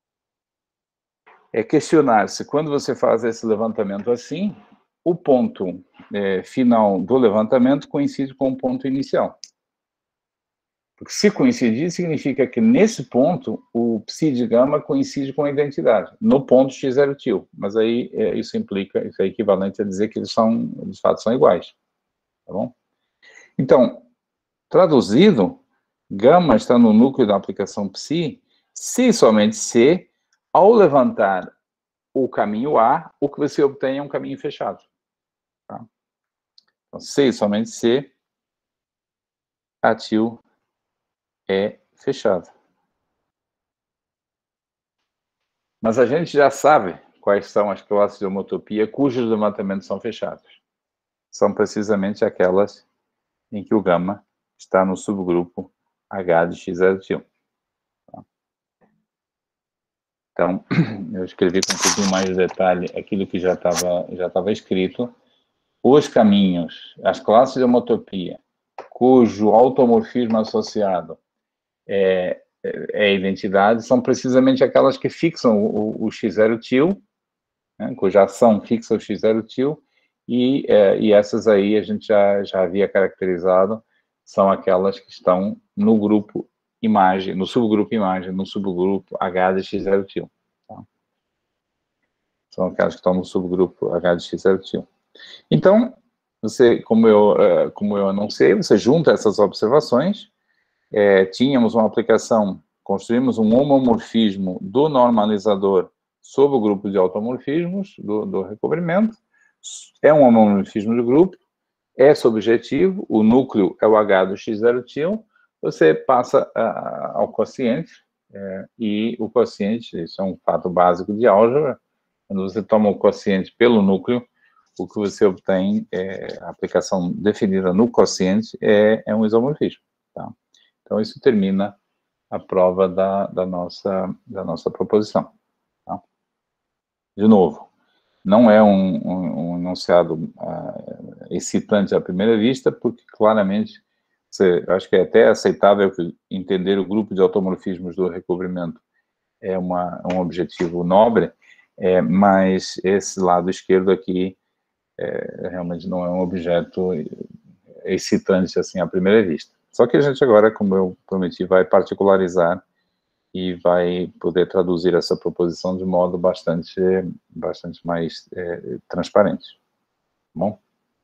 é questionar se quando você faz esse levantamento assim, o ponto final do levantamento coincide com o ponto inicial. Porque se coincidir, significa que nesse ponto o psi de gama coincide com a identidade, no ponto x0-til. Mas aí isso é equivalente a dizer que eles de fato são iguais. Tá bom? Então, traduzido, gama está no núcleo da aplicação psi, se somente se, ao levantar o caminho A, o que você obtém é um caminho fechado. Tá? Então, se somente se, atil é fechado. Mas a gente já sabe quais são as classes de homotopia cujos levantamentos são fechados. São precisamente aquelas em que o gama está no subgrupo H de x0-til. Tá? Então, eu escrevi com um pouquinho mais de detalhe aquilo que já estava escrito. Os caminhos, as classes de homotopia, cujo automorfismo associado é identidade, são precisamente aquelas que fixam o x0-til, né, cuja ação fixa o x0-til, e essas aí a gente já havia caracterizado, são aquelas que estão no grupo imagem, no subgrupo imagem, no subgrupo H de x0-til. Tá? São aquelas que estão no subgrupo H de x0-til. Então, você, como eu anunciei, você junta essas observações. Tínhamos uma aplicação, construímos um homomorfismo do normalizador sobre o grupo de automorfismos do recobrimento. É um homomorfismo de grupo, é subjetivo, o núcleo é o H do x0-til, você passa ao quociente, e o quociente, isso é um fato básico de álgebra, quando você toma o quociente pelo núcleo, o que você obtém, a aplicação definida no quociente, é um isomorfismo. Tá? Então, isso termina a prova da nossa proposição. Tá? De novo, não é um enunciado excitante à primeira vista, porque claramente acho que é até aceitável que entender o grupo de automorfismos do recobrimento é um objetivo nobre, mas esse lado esquerdo aqui realmente não é um objeto excitante assim à primeira vista. Só que a gente agora, como eu prometi, vai particularizar e vai poder traduzir essa proposição de modo bastante mais transparente. Tá bom?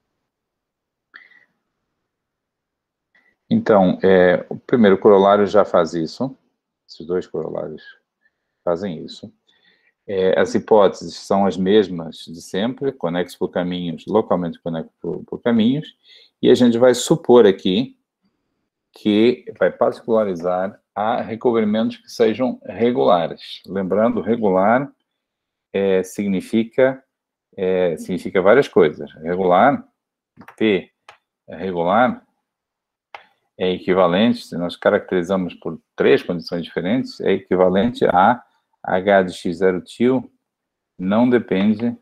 Então, o primeiro corolário já faz isso. Esses dois corolários fazem isso. As hipóteses são as mesmas de sempre, conexo por caminhos, localmente conecto por caminhos, e a gente vai supor aqui que vai particularizar a recobrimentos que sejam regulares. Lembrando, regular significa várias coisas. Regular, P regular, é equivalente, se nós caracterizamos por 3 condições diferentes, é equivalente a H de x0 til não depende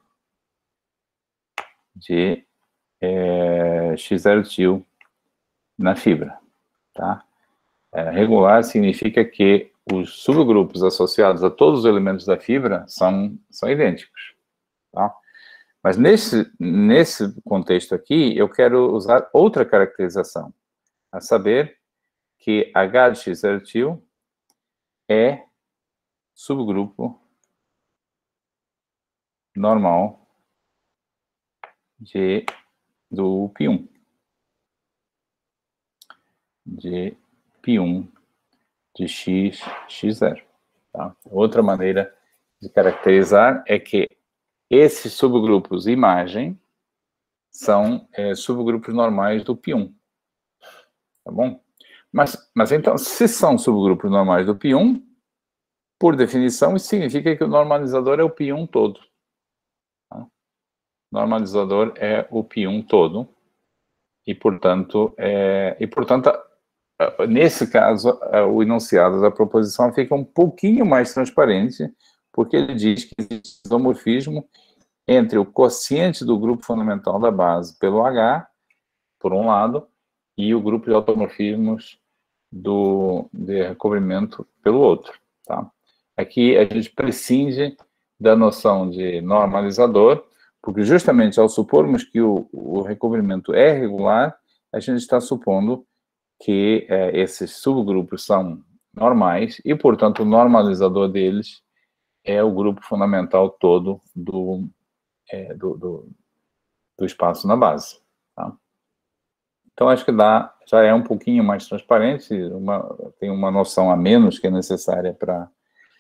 de x0 til na fibra, tá? Regular significa que os subgrupos associados a todos os elementos da fibra são idênticos, tá? Mas nesse contexto aqui, eu quero usar outra caracterização, a saber que H de x0 til é subgrupo normal do π1. De π1 de x0. Tá? Outra maneira de caracterizar é que esses subgrupos imagem são subgrupos normais do π1. Tá bom? Mas então, se são subgrupos normais do π1, por definição, isso significa que o normalizador é o π1 todo. Tá? O normalizador é o π1 todo. E, portanto, nesse caso, o enunciado da proposição fica um pouquinho mais transparente, porque ele diz que existe isomorfismo entre o quociente do grupo fundamental da base pelo H, por um lado, e o grupo de automorfismos de recobrimento pelo outro. Tá? Aqui a gente prescinde da noção de normalizador, porque justamente ao supormos que o recobrimento é regular, a gente está supondo que esses subgrupos são normais e, portanto, o normalizador deles é o grupo fundamental todo do espaço na base. Tá? Então, acho que já é um pouquinho mais transparente, tem uma noção a menos que é necessária para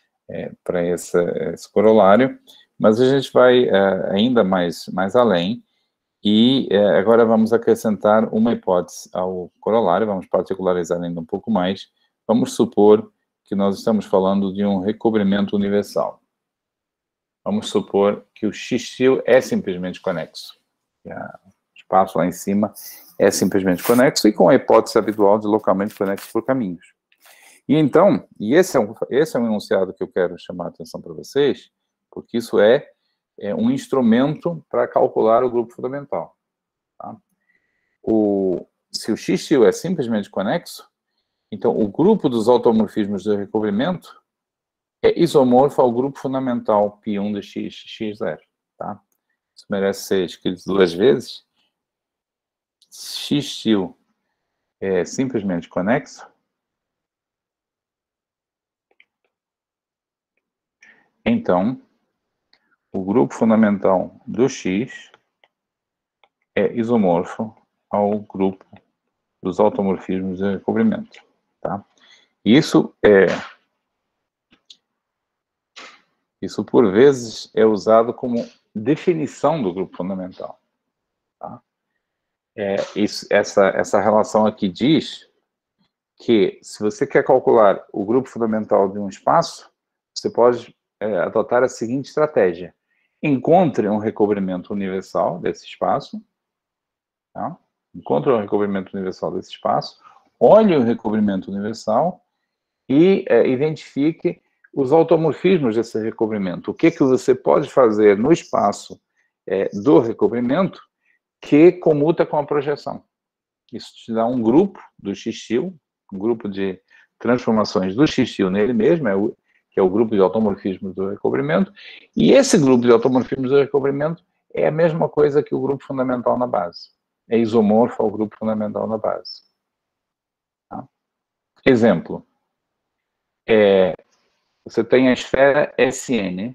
esse corolário, mas a gente vai ainda mais além. E agora vamos acrescentar uma hipótese ao corolário, vamos particularizar ainda um pouco mais. Vamos supor que nós estamos falando de um recobrimento universal. Vamos supor que o x-til é simplesmente conexo. O espaço lá em cima é simplesmente conexo e com a hipótese habitual de localmente conexo por caminhos. E então, esse é um enunciado que eu quero chamar a atenção para vocês, porque isso é um instrumento para calcular o grupo fundamental. Tá? Se o x-til é simplesmente conexo, então o grupo dos automorfismos de recobrimento é isomorfo ao grupo fundamental π1 de x0. Tá? Isso merece ser escrito 2 vezes. X-til é simplesmente conexo. Então, o grupo fundamental do X é isomorfo ao grupo dos automorfismos de recobrimento. Tá? Isso, por vezes, é usado como definição do grupo fundamental. Tá? Essa relação aqui diz que, se você quer calcular o grupo fundamental de um espaço, você pode adotar a seguinte estratégia. Encontre um recobrimento universal desse espaço. Tá? Encontre um recobrimento universal desse espaço. Olhe o recobrimento universal e identifique os automorfismos desse recobrimento. O que você pode fazer no espaço do recobrimento que comuta com a projeção. Isso te dá um grupo do xtil, um grupo de transformações do xtil nele mesmo, que é o grupo de automorfismos do recobrimento, e esse grupo de automorfismos do recobrimento é a mesma coisa que o grupo fundamental na base. É isomorfo ao grupo fundamental na base. Tá? Exemplo. Você tem a esfera SN,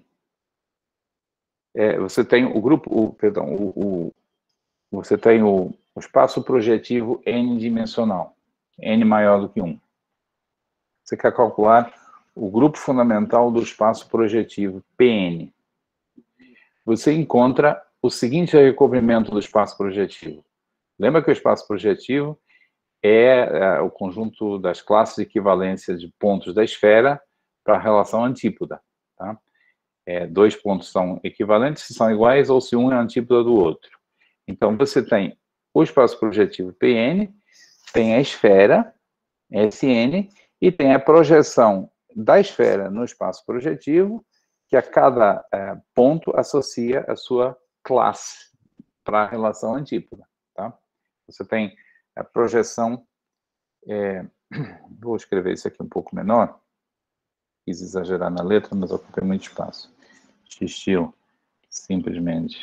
você tem o grupo, você tem o espaço projetivo n-dimensional, n maior do que 1. Você quer calcular o grupo fundamental do espaço projetivo, Pn. Você encontra o seguinte recobrimento do espaço projetivo. Lembra que o espaço projetivo é o conjunto das classes de equivalência de pontos da esfera para a relação antípoda. Tá? Dois pontos são equivalentes se são iguais ou se um é antípoda do outro. Então, você tem o espaço projetivo Pn, tem a esfera Sn e tem a projeção da esfera no espaço projetivo, que a cada ponto associa a sua classe para a relação antípoda. Tá? Você tem a projeção... vou escrever isso aqui um pouco menor. Quis exagerar na letra, mas ocupei muito espaço. Xtil simplesmente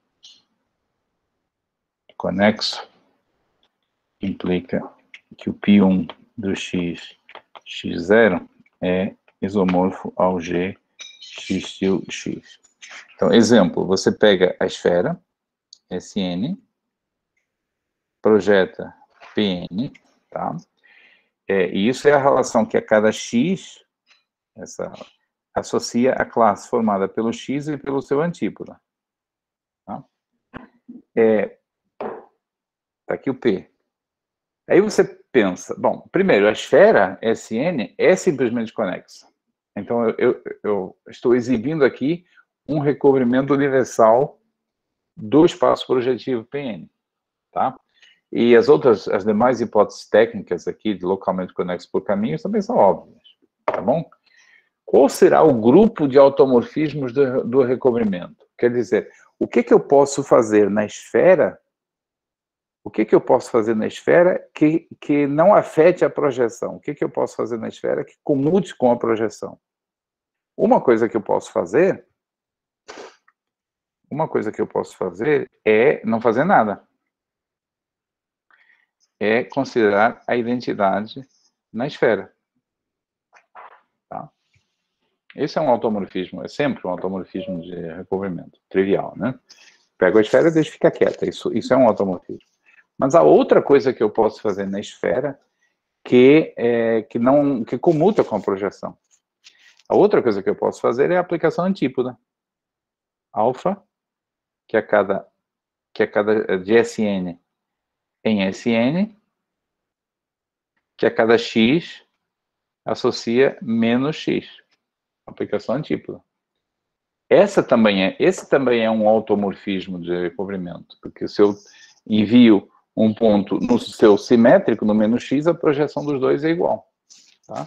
conexo implica que o π1 do x, x0, é isomorfo ao g xtil x. Então, exemplo, você pega a esfera Sn, projeta Pn, tá? E isso é a relação que a cada x, associa a classe formada pelo x e pelo seu antípoda. Tá? Tá aqui o P. Aí você pensa, bom, primeiro, a esfera Sn é simplesmente conexa. Então, eu estou exibindo aqui um recobrimento universal do espaço projetivo Pn, tá? E as demais hipóteses técnicas aqui, de localmente conexo por caminhos, também são óbvias, tá bom? Qual será o grupo de automorfismos do recobrimento? Quer dizer, o que eu posso fazer na esfera? O que eu posso fazer na esfera que não afete a projeção? O que eu posso fazer na esfera que comute com a projeção? Uma coisa que eu posso fazer é não fazer nada. É considerar a identidade na esfera. Tá? Esse é um automorfismo, é sempre um automorfismo de recobrimento, trivial, né? Pego a esfera e deixo ficar quieta, isso é um automorfismo. Mas há outra coisa que eu posso fazer na esfera que comuta com a projeção. A outra coisa que eu posso fazer é a aplicação antípoda. Alfa, que a cada de Sn em Sn, que a cada x associa menos x. Aplicação antípoda. Esse também é um automorfismo de recobrimento, porque se eu envio um ponto no seu simétrico, no menos x, a projeção dos dois é igual. Tá?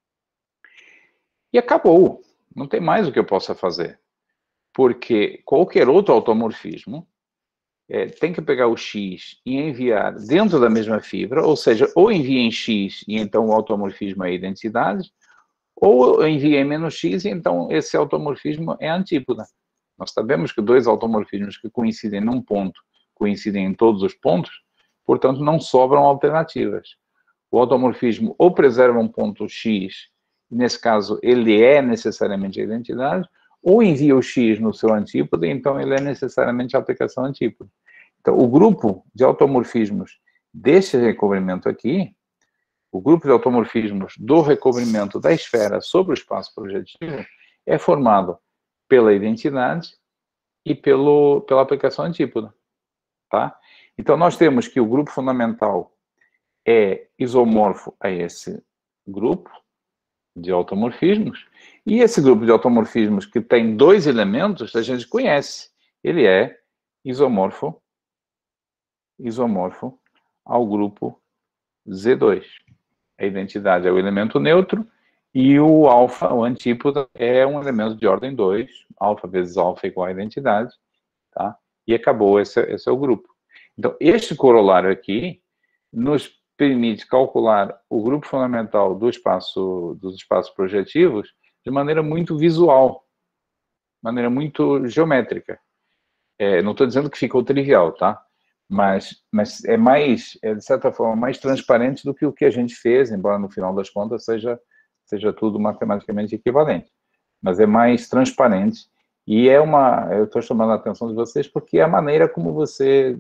E acabou. Não tem mais o que eu possa fazer. Porque qualquer outro automorfismo tem que pegar o x e enviar dentro da mesma fibra, ou seja, ou envia em x e então o automorfismo é a identidade, ou envia em menos x e então esse automorfismo é a antípoda. Nós sabemos que dois automorfismos que coincidem num ponto coincidem em todos os pontos, portanto não sobram alternativas. O automorfismo ou preserva um ponto x, e nesse caso ele é necessariamente a identidade, ou envia o x no seu antípoda, então ele é necessariamente a aplicação antípoda. Então, o grupo de automorfismos deste recobrimento aqui, o grupo de automorfismos do recobrimento da esfera sobre o espaço projetivo, é formado pela identidade e pela aplicação antípoda. Tá? Então, nós temos que o grupo fundamental é isomorfo a esse grupo de automorfismos, e esse grupo de automorfismos que tem dois elementos, a gente conhece. Ele é isomorfo ao grupo Z2. A identidade é o elemento neutro, e o alfa, o antípoda, é um elemento de ordem 2, alfa vezes alfa igual a identidade, tá? E acabou, esse é o grupo. Então, este corolário aqui nos permite calcular o grupo fundamental dos espaços projetivos de maneira muito visual, maneira muito geométrica. Não estou dizendo que ficou trivial, tá? Mas é mais, de certa forma, mais transparente do que o que a gente fez, embora no final das contas seja tudo matematicamente equivalente. Mas é mais transparente e eu estou chamando a atenção de vocês porque é a maneira como você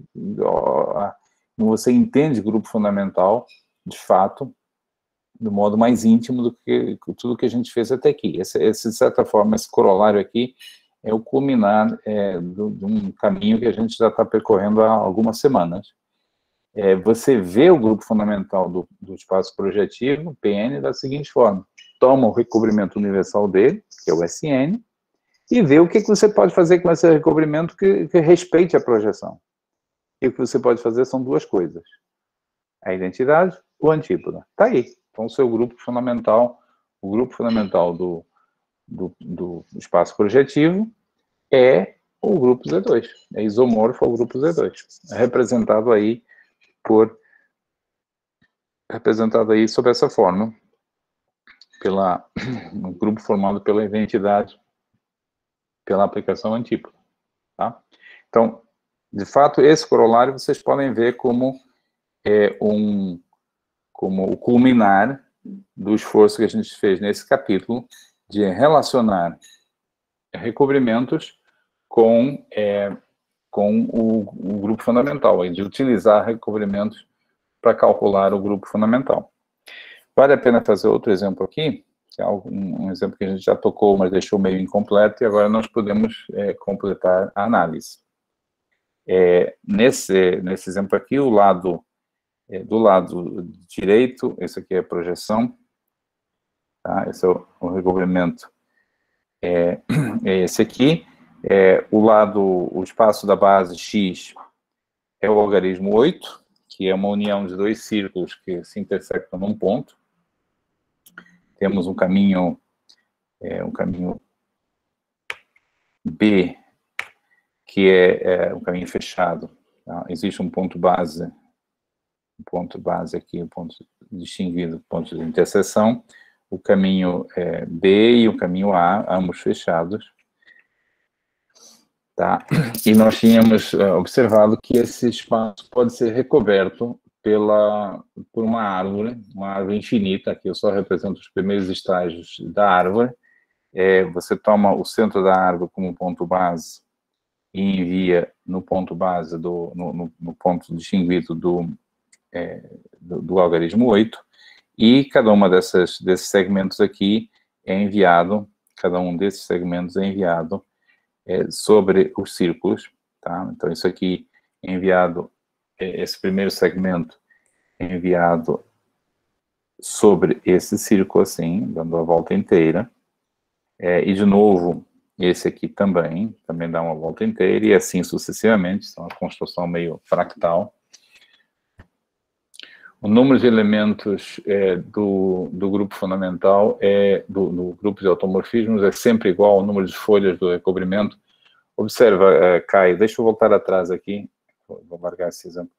entende grupo fundamental, de fato, do modo mais íntimo do que tudo que a gente fez até aqui. Esse, de certa forma, esse corolário aqui é o culminar de um caminho que a gente já está percorrendo há algumas semanas. Você vê o grupo fundamental do espaço projetivo, PN, da seguinte forma: toma o recobrimento universal dele, que é o SN, e vê o que você pode fazer com esse recobrimento que respeite a projeção. E o que você pode fazer são duas coisas: a identidade ou a antípoda. Está aí. Então, o seu grupo fundamental, o grupo fundamental do espaço projetivo é o grupo Z2. É isomorfo ao grupo Z2. É representado aí sob essa forma, um grupo formado pela identidade, pela aplicação antípoda. Tá? Então, de fato, esse corolário vocês podem ver como como o culminar do esforço que a gente fez nesse capítulo de relacionar recobrimentos com o grupo fundamental, de utilizar recobrimentos para calcular o grupo fundamental. Vale a pena fazer outro exemplo aqui, que é um exemplo que a gente já tocou, mas deixou meio incompleto, e agora nós podemos completar a análise. Nesse exemplo aqui, do lado direito, esse aqui é a projeção, tá? Esse é o recobrimento, é esse aqui. O espaço da base X é o logaritmo 8, que é uma união de dois círculos que se intersectam num ponto. Temos um caminho B, que é um caminho fechado. Tá? Existe um ponto base aqui, um ponto distinguido, ponto de interseção, o caminho B e o caminho A, ambos fechados. Tá? E nós tínhamos observado que esse espaço pode ser recoberto por uma árvore infinita. Aqui eu só represento os primeiros estágios da árvore. Você toma o centro da árvore como ponto base e envia no ponto base, no ponto distinguido do logaritmo 8, e cada uma desses segmentos aqui é enviado, cada um desses segmentos é enviado sobre os círculos, tá? Então, isso aqui é enviado, esse primeiro segmento é enviado sobre esse círculo, assim, dando a volta inteira, e de novo, esse aqui também dá uma volta inteira, e assim sucessivamente, então, uma construção meio fractal. O número de elementos do grupo fundamental, do grupo de automorfismos, é sempre igual ao número de folhas do recobrimento. Observa, Caio, deixa eu voltar atrás aqui, vou largar esse exemplo.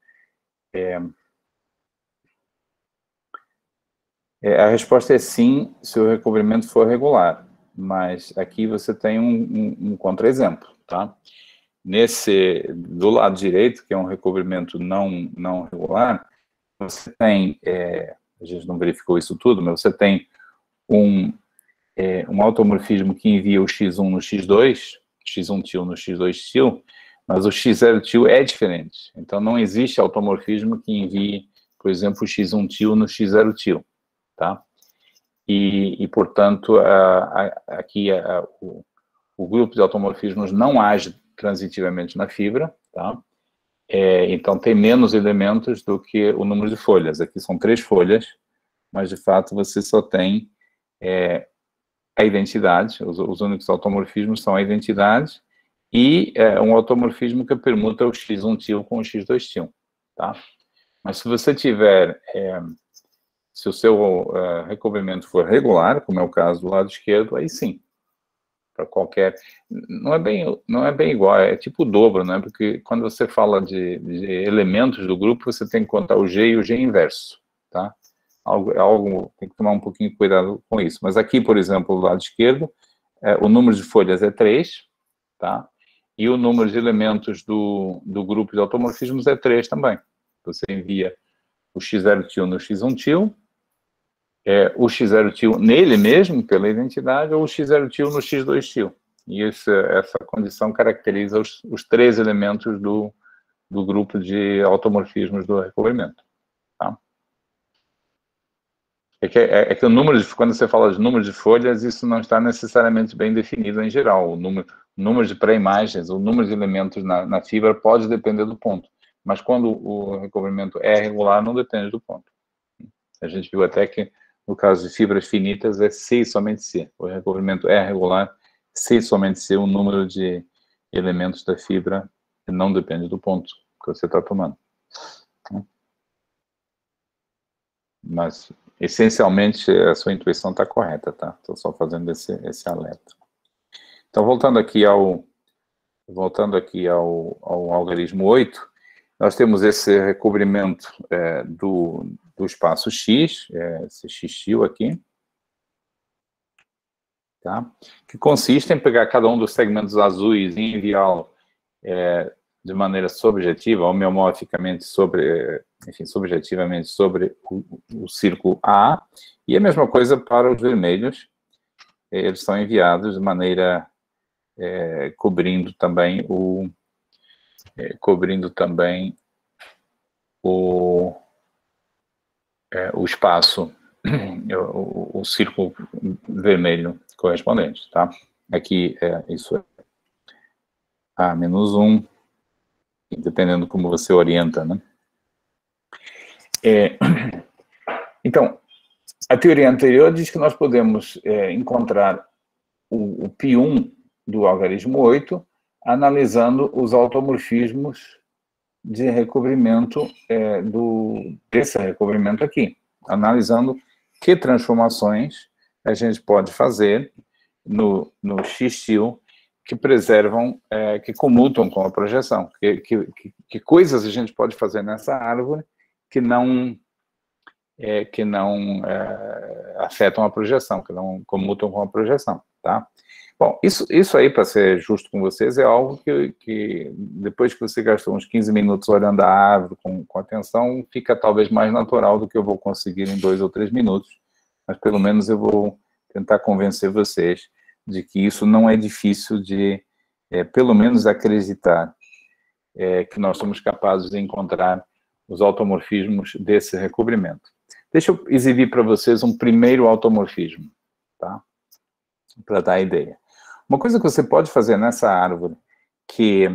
A resposta é sim, se o recobrimento for regular, mas aqui você tem um contra-exemplo, tá? Do lado direito, que é um recobrimento não regular, você tem, a gente não verificou isso tudo, mas você tem um automorfismo que envia o X1 no X2, X1 til no X2 til, mas o X0 til é diferente. Então, não existe automorfismo que envie, por exemplo, o X1 til no X0 til, tá? E portanto, aqui o grupo de automorfismos não age transitivamente na fibra, tá? Então, tem menos elementos do que o número de folhas. Aqui são 3 folhas, mas, de fato, você só tem a identidade. Os únicos automorfismos são a identidade e um automorfismo que permuta o X1 til com o X2 til, tá? Mas se você tiver... se o seu recobrimento for regular, como é o caso do lado esquerdo, aí sim. para qualquer... Não é bem igual, é tipo o dobro, né? Porque quando você fala de elementos do grupo, você tem que contar o G e o G inverso, tá? Tem que tomar um pouquinho de cuidado com isso. Mas aqui, por exemplo, do lado esquerdo, o número de folhas é 3, tá? E o número de elementos do grupo de automorfismos é 3 também. Você envia o x0 til no x1 til, o x0 til nele mesmo, pela identidade, ou o x0 til no x2 til. E essa condição caracteriza os 3 elementos do grupo de automorfismos do recobrimento. Tá? É que o número quando você fala de número de folhas, isso não está necessariamente bem definido em geral. O número de pré-imagens, o número de elementos na fibra pode depender do ponto. Mas quando o recobrimento é regular, não depende do ponto. A gente viu até que, no caso de fibras finitas, é C e somente C. O recobrimento é regular, C e somente C, o número de elementos da fibra não depende do ponto que você está tomando. Mas, essencialmente, a sua intuição está correta, tá? Estou só fazendo esse alerta. Então, voltando aqui ao algarismo 8, nós temos esse recobrimento do espaço X, esse X' aqui, tá? Que consiste em pegar cada um dos segmentos azuis e enviá-lo de maneira subjetiva, homeomorficamente subjetivamente sobre o círculo A, e a mesma coisa para os vermelhos, eles são enviados de maneira cobrindo também o espaço, o círculo vermelho correspondente, tá? Aqui isso é A-1, dependendo como você orienta, né? Então, a teoria anterior diz que nós podemos encontrar o π1 do algarismo 8 analisando os automorfismos de recobrimento desse recobrimento aqui, analisando que transformações a gente pode fazer no X' que preservam, que comutam com a projeção, que coisas a gente pode fazer nessa árvore que não afetam a projeção, que não comutam com a projeção, tá? Bom, isso aí, para ser justo com vocês, é algo que depois que você gastou uns 15 minutos olhando a árvore com atenção, fica talvez mais natural do que eu vou conseguir em 2 ou 3 minutos, mas pelo menos eu vou tentar convencer vocês de que isso não é difícil de, pelo menos, acreditar que nós somos capazes de encontrar os automorfismos desse recobrimento. Deixa eu exibir para vocês um primeiro automorfismo, tá? Para dar a ideia. Uma coisa que você pode fazer nessa árvore, que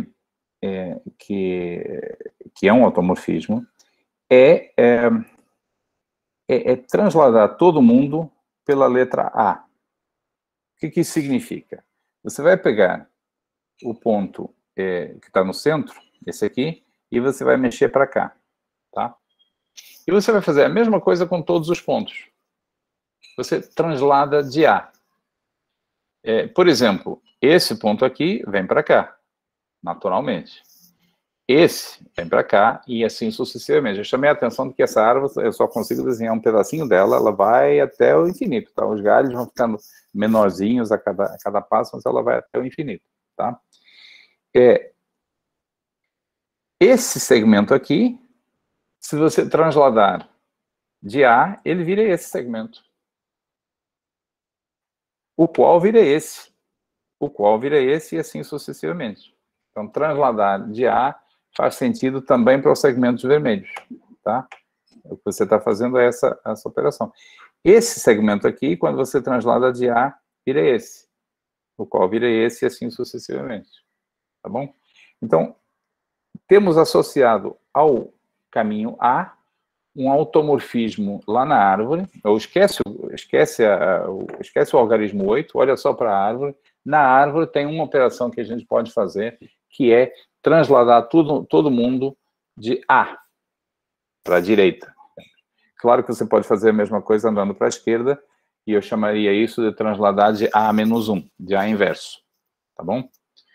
é um automorfismo, é transladar todo mundo pela letra A. O que isso significa? Você vai pegar o ponto que está no centro, esse aqui, e você vai mexer para cá, tá? E você vai fazer a mesma coisa com todos os pontos. Você translada de A. Por exemplo, esse ponto aqui vem para cá, naturalmente. Esse vem para cá e assim sucessivamente. Eu chamei a atenção de que essa árvore, eu só consigo desenhar um pedacinho dela, ela vai até o infinito, tá? Os galhos vão ficando menorzinhos a cada passo, mas ela vai até o infinito, tá? Esse segmento aqui, se você transladar de A, ele vira esse segmento. O qual vira esse. O qual vira esse e assim sucessivamente. Então, transladar de A faz sentido também para os segmentos vermelhos, tá? O que você está fazendo é essa operação. Esse segmento aqui, quando você translada de A, vira esse. O qual vira esse e assim sucessivamente. Tá bom? Então, temos associado ao caminho A um automorfismo lá na árvore, ou esquece o algarismo 8, olha só para a árvore. Na árvore tem uma operação que a gente pode fazer, que é transladar todo mundo de A para a direita. Claro que você pode fazer a mesma coisa andando para a esquerda, e eu chamaria isso de transladar de A menos 1, de A inverso, tá bom?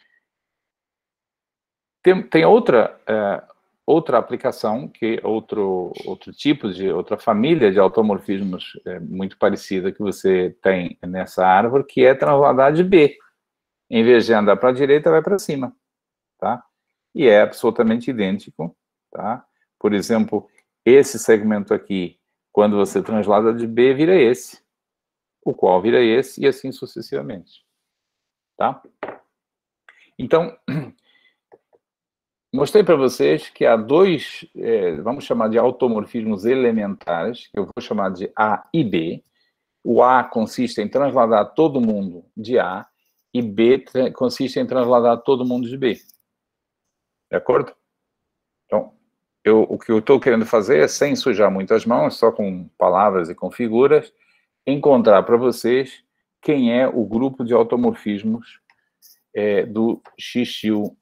Tem outra aplicação, que outro tipo outra família de automorfismos muito parecida que você tem nessa árvore, que é transladar de B. Em vez de andar para a direita, vai para cima, tá? E é absolutamente idêntico, tá? Por exemplo, esse segmento aqui, quando você translada de B, vira esse, o qual vira esse, e assim sucessivamente, tá? Então, mostrei para vocês que há dois, vamos chamar de automorfismos elementares, que eu vou chamar de A e B. O A consiste em transladar todo mundo de A, e B consiste em transladar todo mundo de B. De acordo? Então, o que eu estou querendo fazer é, sem sujar muito as mãos, só com palavras e com figuras, encontrar para vocês quem é o grupo de automorfismos do xil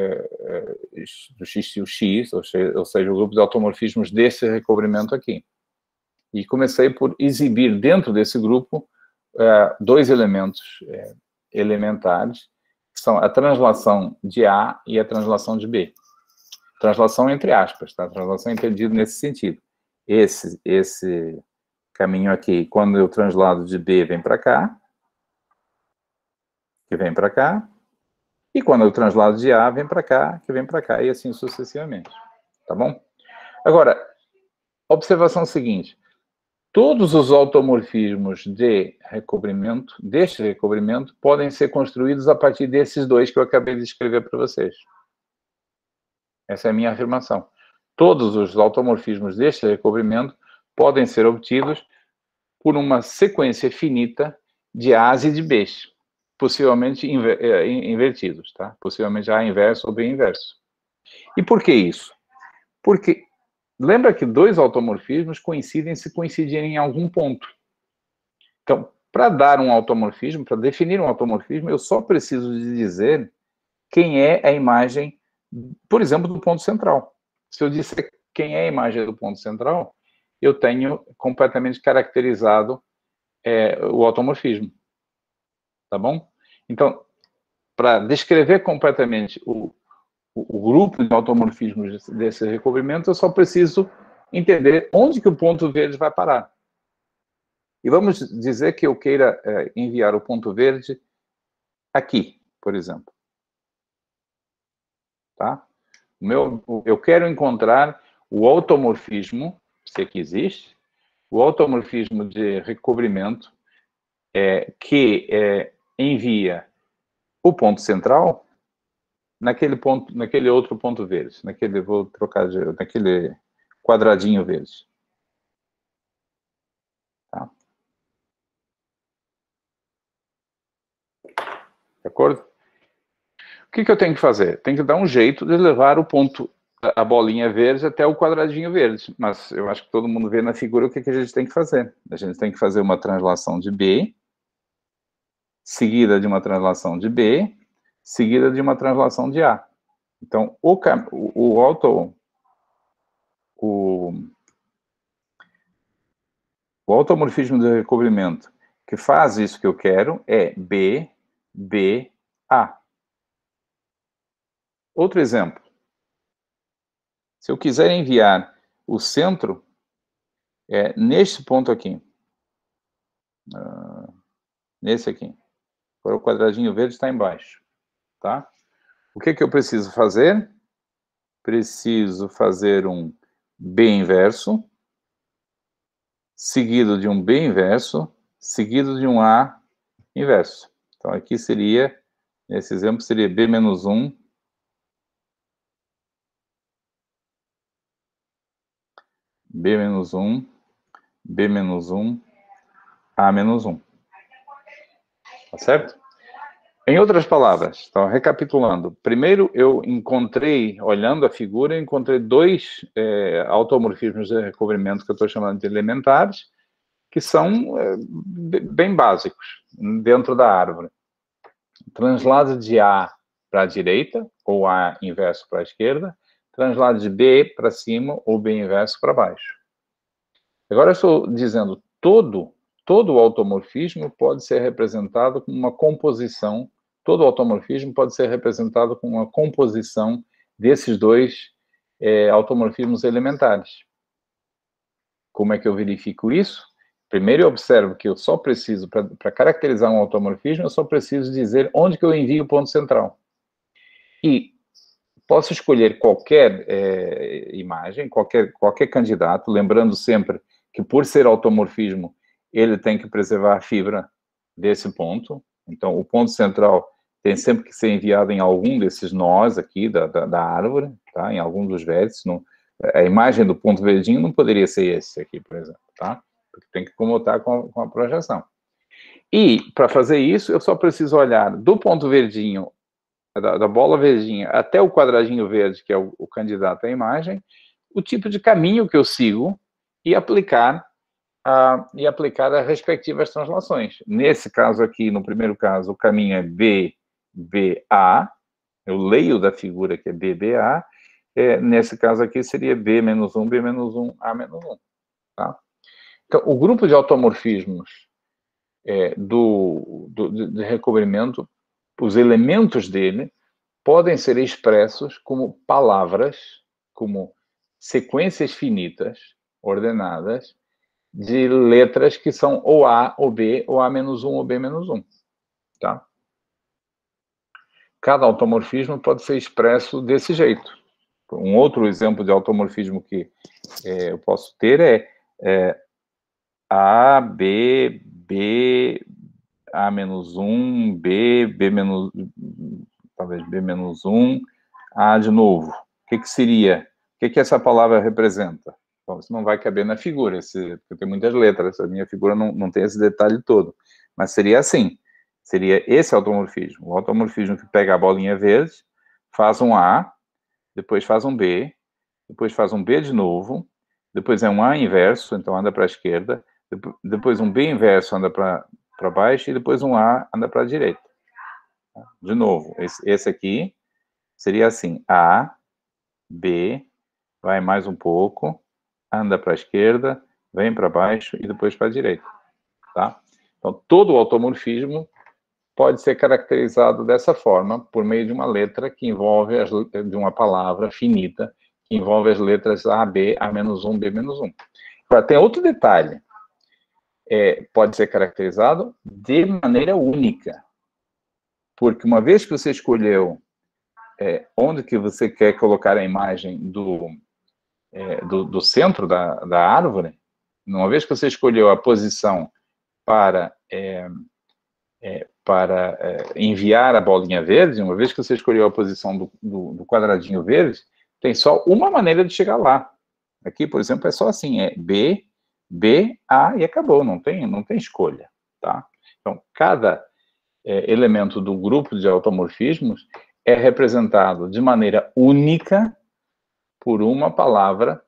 X, ou seja, o grupo de automorfismos desse recobrimento aqui. E comecei por exibir dentro desse grupo dois elementos elementares, que são a translação de A e a translação de B. Translação entre aspas, tá? Translação entendida nesse sentido. Esse caminho aqui, quando eu translado de B, vem para cá, que vem para cá, e quando eu translado de A, vem para cá, que vem para cá, e assim sucessivamente. Tá bom? Agora, observação seguinte. Todos os automorfismos deste recobrimento, podem ser construídos a partir desses dois que eu acabei de escrever para vocês. Essa é a minha afirmação. Todos os automorfismos deste recobrimento podem ser obtidos por uma sequência finita de A's e de B's, possivelmente invertidos, tá? Possivelmente A inverso ou B inverso. E por que isso? Porque lembra que dois automorfismos coincidem se coincidirem em algum ponto. Então, para dar um automorfismo, para definir um automorfismo, eu só preciso de dizer quem é a imagem, por exemplo, do ponto central. Se eu disser quem é a imagem do ponto central, eu tenho completamente caracterizado o automorfismo. Tá bom? Então, para descrever completamente o grupo de automorfismos desse recobrimento, eu só preciso entender onde que o ponto verde vai parar. E vamos dizer que eu queira enviar o ponto verde aqui, por exemplo. Tá? Eu quero encontrar o automorfismo, se é que existe, o automorfismo de recobrimento que envia o ponto central naquele outro ponto verde, vou trocar naquele quadradinho verde. Tá? De acordo? O que eu tenho que fazer? Tenho que dar um jeito de levar a bolinha verde até o quadradinho verde. Mas eu acho que todo mundo vê na figura o que a gente tem que fazer. A gente tem que fazer uma translação de B, seguida de uma translação de B, seguida de uma translação de A. Então, o automorfismo de recobrimento que faz isso que eu quero é B, B, A. Outro exemplo. Se eu quiser enviar o centro neste ponto aqui, nesse aqui, agora o quadradinho verde está embaixo, tá? O que eu preciso fazer? Preciso fazer um B inverso, seguido de um B inverso, seguido de um A inverso. Então, aqui seria, nesse exemplo, seria B menos 1, B menos 1, B menos 1, A menos 1. Tá certo? Em outras palavras, então, recapitulando, primeiro eu encontrei, olhando a figura, encontrei dois automorfismos de recobrimento que eu estou chamando de elementares, que são bem básicos dentro da árvore. Translado de A para a direita, ou A inverso para a esquerda, translado de B para cima, ou B inverso para baixo. Agora eu estou dizendo todo todo o automorfismo pode ser representado com uma composição, todo o automorfismo pode ser representado com uma composição desses dois automorfismos elementares. Como é que eu verifico isso? Primeiro eu observo que eu só preciso, para caracterizar um automorfismo, eu só preciso dizer onde que eu envio o ponto central. E posso escolher qualquer imagem, qualquer candidato, lembrando sempre que, por ser automorfismo, ele tem que preservar a fibra desse ponto. Então, o ponto central tem sempre que ser enviado em algum desses nós aqui da árvore, tá? Em algum dos vértices. A imagem do ponto verdinho não poderia ser esse aqui, por exemplo, tá? Porque tem que comutar com a projeção. E, para fazer isso, eu só preciso olhar do ponto verdinho, da bola verdinha, até o quadradinho verde, que é o candidato à imagem, o tipo de caminho que eu sigo e aplicar as respectivas translações. Nesse caso aqui, no primeiro caso, o caminho é BBA, eu leio da figura que é BBA, nesse caso aqui seria B-1, B-1, A-1, tá? Então, o grupo de automorfismos de recobrimento, os elementos dele podem ser expressos como palavras, como sequências finitas, ordenadas, de letras que são ou A, ou B, ou A-1, ou B-1, tá? Cada automorfismo pode ser expresso desse jeito. Um outro exemplo de automorfismo que eu posso ter é A, B, B, A-1, B, B-, talvez B-1, A de novo. O que seria? O que essa palavra representa? Bom, isso não vai caber na figura, porque tem muitas letras, a minha figura não tem esse detalhe todo. Mas seria assim, seria esse automorfismo. O automorfismo que pega a bolinha verde, faz um A, depois faz um B, depois faz um B de novo, depois é um A inverso, então anda para a esquerda, depois um B inverso anda para baixo, e depois um A anda para a direita. De novo, esse aqui seria assim, A, B, vai mais um pouco, anda para a esquerda, vem para baixo e depois para a direita, tá? Então, todo o automorfismo pode ser caracterizado dessa forma, por meio de uma letra que envolve, de uma palavra finita, que envolve as letras A, B, A-1, B-1. Agora, tem outro detalhe. Pode ser caracterizado de maneira única. Porque uma vez que você escolheu onde que você quer colocar a imagem do centro da árvore, uma vez que você escolheu a posição para enviar a bolinha verde, uma vez que você escolheu a posição do quadradinho verde, tem só uma maneira de chegar lá. Aqui, por exemplo, é só assim, B, B, A e acabou, não tem escolha, tá? Então, cada elemento do grupo de automorfismos é representado de maneira única por uma palavra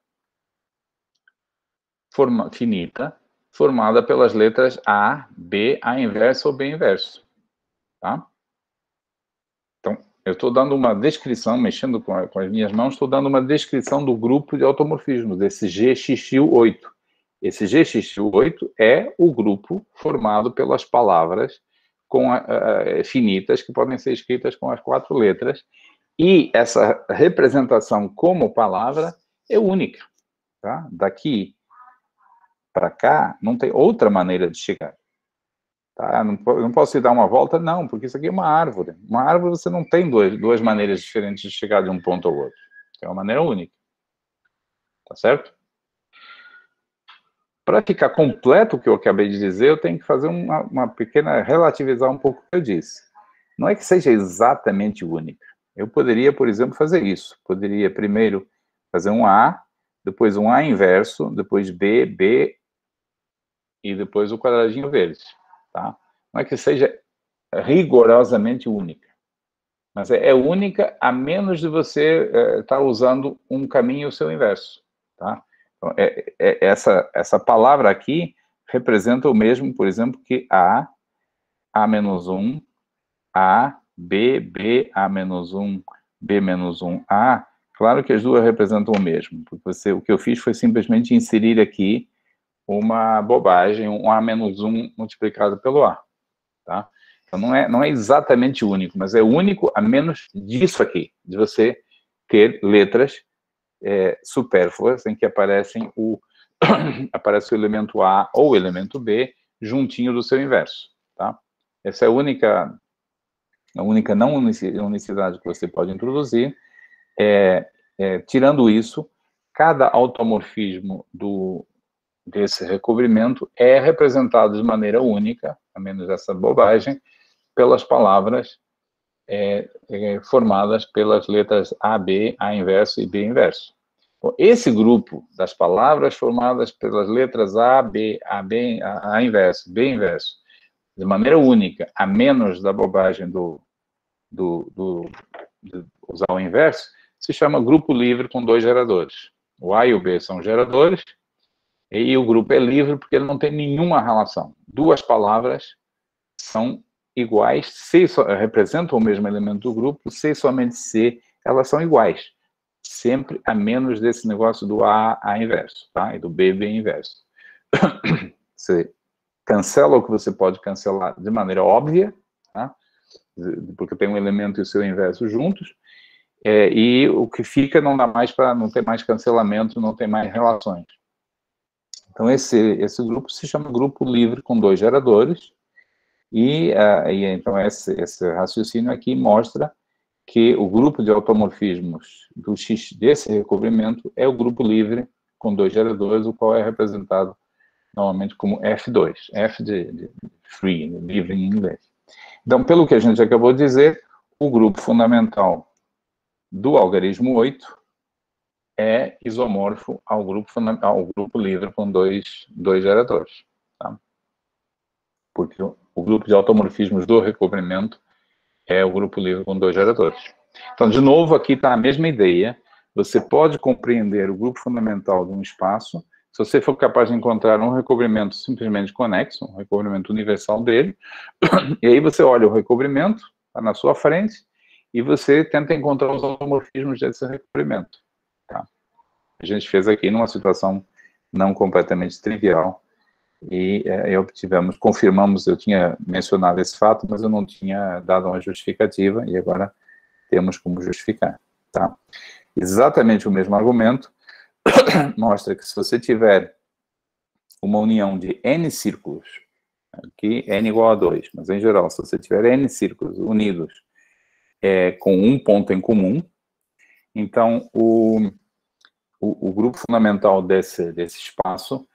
finita, formada pelas letras A, B, A inverso ou B inverso, tá? Então, eu estou dando uma descrição, mexendo com as minhas mãos, estou dando uma descrição do grupo de automorfismos, desse GXU8. Esse GXU8 é o grupo formado pelas palavras finitas, que podem ser escritas com as 4 letras, e essa representação como palavra é única, tá? Daqui para cá, não tem outra maneira de chegar. Tá? Não posso ir dar uma volta? Não, porque isso aqui é uma árvore. Uma árvore você não tem duas maneiras diferentes de chegar de um ponto ao outro. É uma maneira única. Tá certo? Para ficar completo o que eu acabei de dizer, eu tenho que fazer uma pequena, relativizar um pouco o que eu disse. Não é que seja exatamente única. Eu poderia, por exemplo, fazer isso. Poderia primeiro fazer um A, depois um A inverso, depois B, B, e depois o quadradinho verde, tá? Não é que seja rigorosamente única, mas é única a menos de você estar usando um caminho seu inverso, tá? Então, essa palavra aqui representa o mesmo, por exemplo, que A, A-1, A, B, B, A-1, B-1, A. Claro que as duas representam o mesmo, porque o que eu fiz foi simplesmente inserir aqui uma bobagem, um A menos 1 multiplicado pelo A, tá? Então, não é exatamente único, mas é único a menos disso aqui, de você ter letras supérfluas em que aparece o elemento A ou o elemento B juntinho do seu inverso, tá? Essa é a única não unicidade que você pode introduzir. Tirando isso, cada automorfismo desse recobrimento é representado de maneira única, a menos essa bobagem, pelas palavras formadas pelas letras A, B, A inverso e B inverso. Bom, esse grupo das palavras formadas pelas letras A, B, A inverso, B inverso, de maneira única, a menos da bobagem de usar o inverso, se chama grupo livre com dois geradores. O A e o B são geradores, e o grupo é livre porque ele não tem nenhuma relação. Duas palavras são iguais, se representam o mesmo elemento do grupo, se somente se elas são iguais. Sempre a menos desse negócio do A inverso, tá? E do B inverso. Você cancela o que você pode cancelar de maneira óbvia, tá? Porque tem um elemento e o seu inverso juntos, e o que fica não dá mais para não ter mais cancelamento, não tem mais relações. Então, esse grupo se chama grupo livre com dois geradores, e então esse raciocínio aqui mostra que o grupo de automorfismos do X desse recobrimento é o grupo livre com dois geradores, o qual é representado normalmente como F2, F de free, livre em inglês. Então, pelo que a gente acabou de dizer, o grupo fundamental do algarismo 8 é isomorfo ao grupo livre com dois geradores. Tá? Porque o grupo de automorfismos do recobrimento é o grupo livre com dois geradores. Então, de novo, aqui está a mesma ideia. Você pode compreender o grupo fundamental de um espaço se você for capaz de encontrar um recobrimento simplesmente conexo, um recobrimento universal dele, e aí você olha o recobrimento, está na sua frente, e você tenta encontrar os automorfismos desse recobrimento. Tá? A gente fez aqui numa situação não completamente trivial, e confirmamos, eu tinha mencionado esse fato, mas eu não tinha dado uma justificativa, e agora temos como justificar. Tá? Exatamente o mesmo argumento mostra que se você tiver uma união de N círculos, aqui N igual a 2, mas em geral, se você tiver N círculos unidos com um ponto em comum, então o grupo fundamental desse espaço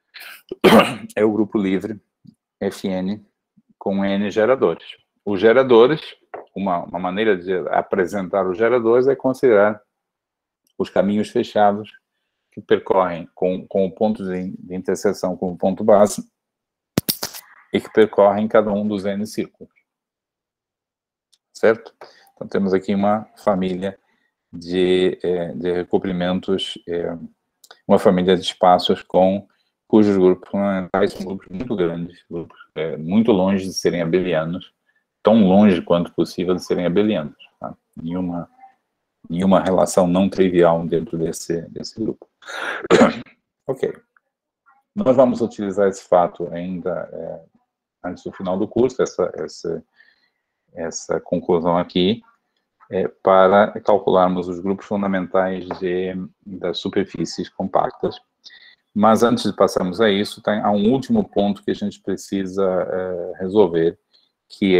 é o grupo livre, Fn, com N geradores. Os geradores, uma maneira de apresentar os geradores é considerar os caminhos fechados que percorrem com o ponto de interseção com o ponto base e que percorrem cada um dos N círculos. Certo? Então, temos aqui uma família de recobrimentos, uma família de espaços cujos grupos fundamentais são grupos muito grandes, grupos muito longe de serem abelianos, tão longe quanto possível de serem abelianos. Tá? Nenhuma relação não trivial dentro desse grupo. Ok. Nós vamos utilizar esse fato ainda antes do final do curso, essa conclusão aqui, para calcularmos os grupos fundamentais das superfícies compactas. Mas antes de passarmos a isso, há um último ponto que a gente precisa resolver, que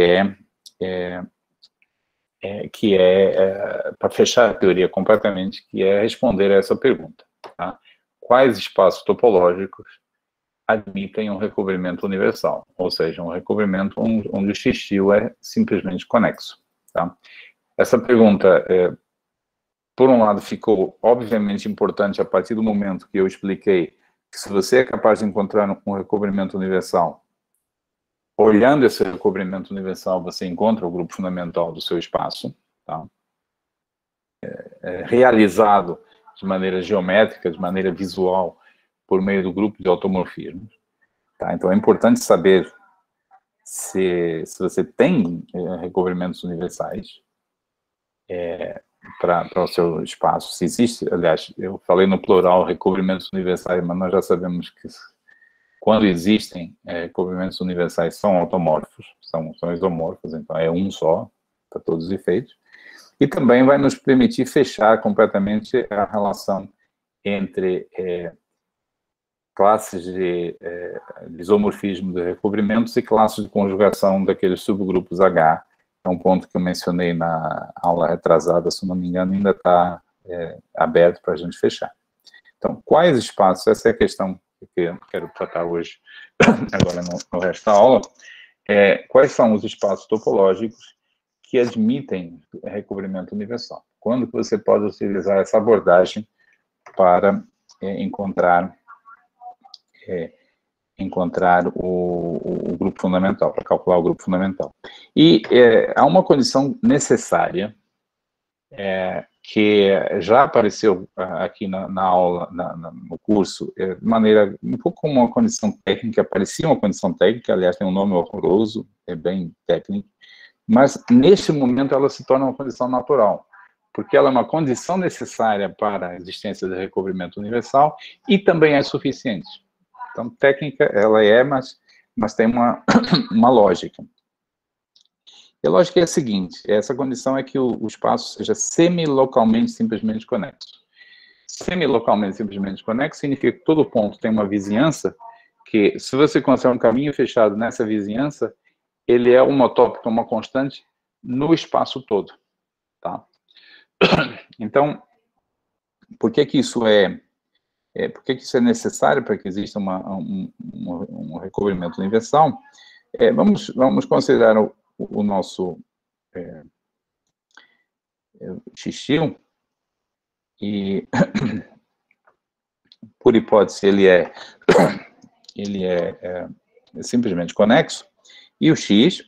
para fechar a teoria completamente, que é responder a essa pergunta. Tá? Quais espaços topológicos admitem um recobrimento universal? Ou seja, um recobrimento onde o x-tio é simplesmente conexo. Tá? Essa pergunta, por um lado, ficou obviamente importante a partir do momento que eu expliquei que se você é capaz de encontrar um recobrimento universal, olhando esse recobrimento universal, você encontra o grupo fundamental do seu espaço, tá? Realizado de maneira geométrica, de maneira visual, por meio do grupo de automorfismos. Tá? Então, é importante saber se você tem recobrimentos universais para o seu espaço. Se existe, aliás, eu falei no plural recobrimentos universais, mas nós já sabemos quando existem recobrimentos universais, são automórficos, são isomórficos, então é um só, para todos os efeitos. E também vai nos permitir fechar completamente a relação entre classes de isomorfismo de recobrimentos e classes de conjugação daqueles subgrupos H. É um ponto que eu mencionei na aula retrasada, se não me engano, ainda está aberto para a gente fechar. Então, quais espaços? Essa é a questão que eu quero tratar hoje, agora no resto da aula. Quais são os espaços topológicos que admitem recobrimento universal? Quando que você pode utilizar essa abordagem para encontrar o grupo fundamental, para calcular o grupo fundamental. E há uma condição necessária que já apareceu aqui na aula, no curso, de maneira um pouco como uma condição técnica, parecia uma condição técnica, aliás, tem um nome horroroso, é bem técnico, mas neste momento ela se torna uma condição natural, porque ela é uma condição necessária para a existência do recobrimento universal e também é suficiente. Então, técnica, ela mas tem uma lógica. E a lógica é a seguinte, essa condição é que o espaço seja semilocalmente simplesmente conexo. Semilocalmente simplesmente conexo significa que todo ponto tem uma vizinhança, que se você considerar um caminho fechado nessa vizinhança, ele é homotópico, uma constante, no espaço todo. Tá? Então, por que isso por que isso é necessário para que exista um recobrimento universal? Vamos considerar o nosso xixi, e por hipótese ele é simplesmente conexo, e o x,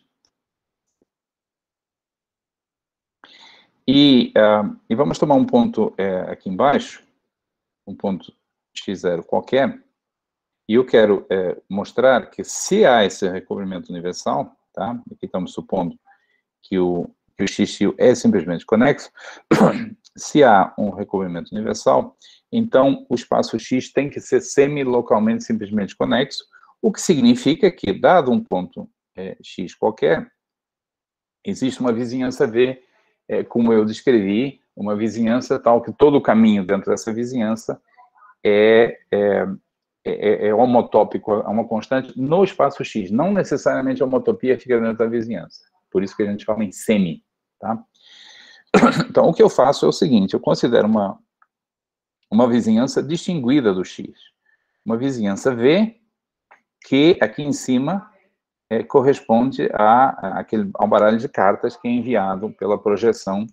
e vamos tomar um ponto aqui embaixo, um ponto x0 qualquer, e eu quero mostrar que se há esse recobrimento universal, tá? Aqui estamos supondo que o x é simplesmente conexo, se há um recobrimento universal, então o espaço x tem que ser semilocalmente simplesmente conexo, o que significa que, dado um ponto x qualquer, existe uma vizinhança V, como eu descrevi, uma vizinhança tal que todo o caminho dentro dessa vizinhança é homotópico, é uma constante no espaço X. Não necessariamente a homotopia fica dentro da vizinhança. Por isso que a gente fala em semi. Tá? Então, o que eu faço é o seguinte, eu considero uma vizinhança distinguida do X. Uma vizinhança V, que aqui em cima corresponde ao baralho de cartas que é enviado pela projeção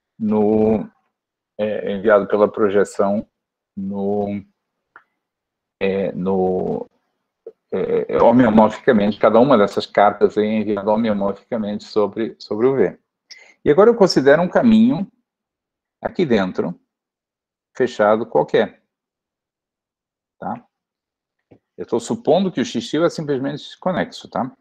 homeomorficamente, cada uma dessas cartas é enviada homeomorficamente sobre o V. E agora eu considero um caminho aqui dentro, fechado qualquer. Tá? Eu estou supondo que o x é simplesmente conexo, tá?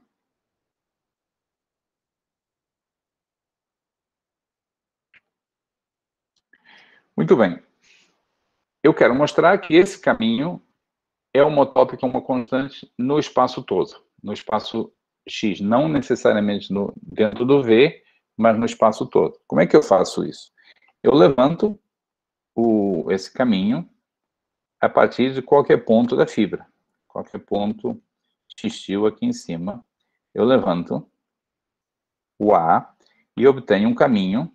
Muito bem. Eu quero mostrar que esse caminho é homotópico, uma constante no espaço todo, no espaço X, não necessariamente dentro do V, mas no espaço todo. Como é que eu faço isso? Eu levanto esse caminho a partir de qualquer ponto da fibra, qualquer ponto X aqui em cima, eu levanto o A e obtenho um caminho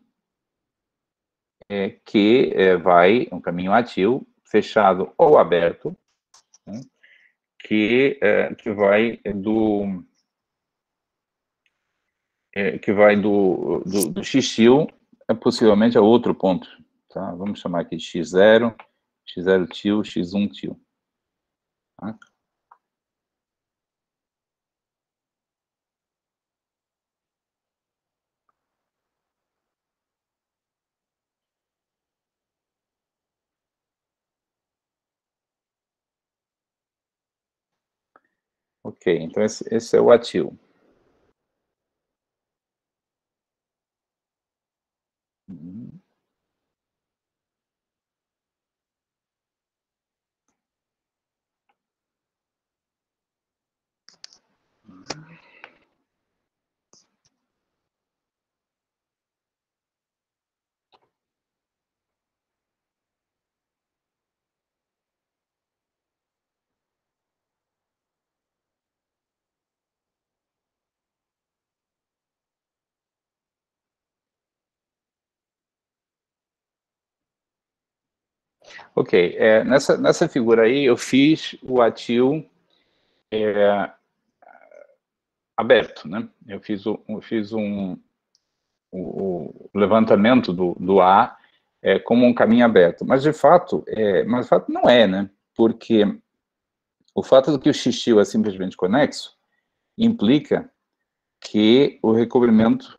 que vai, um caminho ativo, fechado ou aberto, né, que vai do x-til possivelmente a outro ponto. Tá? Vamos chamar aqui de x0, x0 til, x1 til. Tá? Ok, então esse é o atil. Ok, nessa figura aí eu fiz o atil aberto, né? Eu fiz o levantamento do A como um caminho aberto, mas de fato não é, né? Porque o fato de que o xixi é simplesmente conexo implica que o recobrimento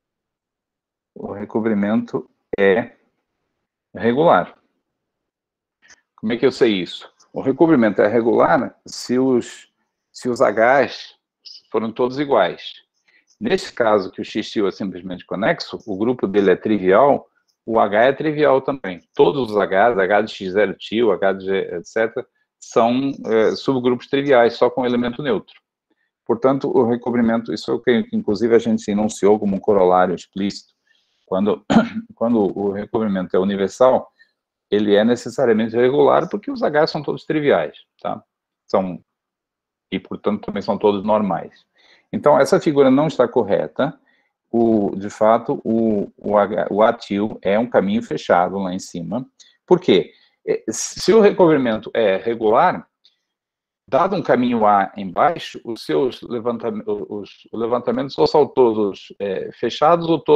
é regular. Como é que eu sei isso? O recobrimento é regular se os Hs foram todos iguais. Nesse caso, que o xixi é simplesmente conexo, o grupo dele é trivial, o H é trivial também. Todos os Hs, H de X0 tio, H de G, etc., são subgrupos triviais, só com elemento neutro. Portanto, o recobrimento, isso é o que, inclusive, a gente enunciou como um corolário explícito. Quando o recobrimento é universal, ele é necessariamente regular, porque os Hs são todos triviais, tá? E, portanto, também são todos normais. Então, essa figura não está correta. De fato, o atil é um caminho fechado lá em cima. Por quê? Se o recobrimento é regular, dado um caminho A embaixo, os seus levantamentos ou são todos fechados ou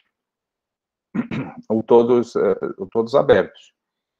todos abertos.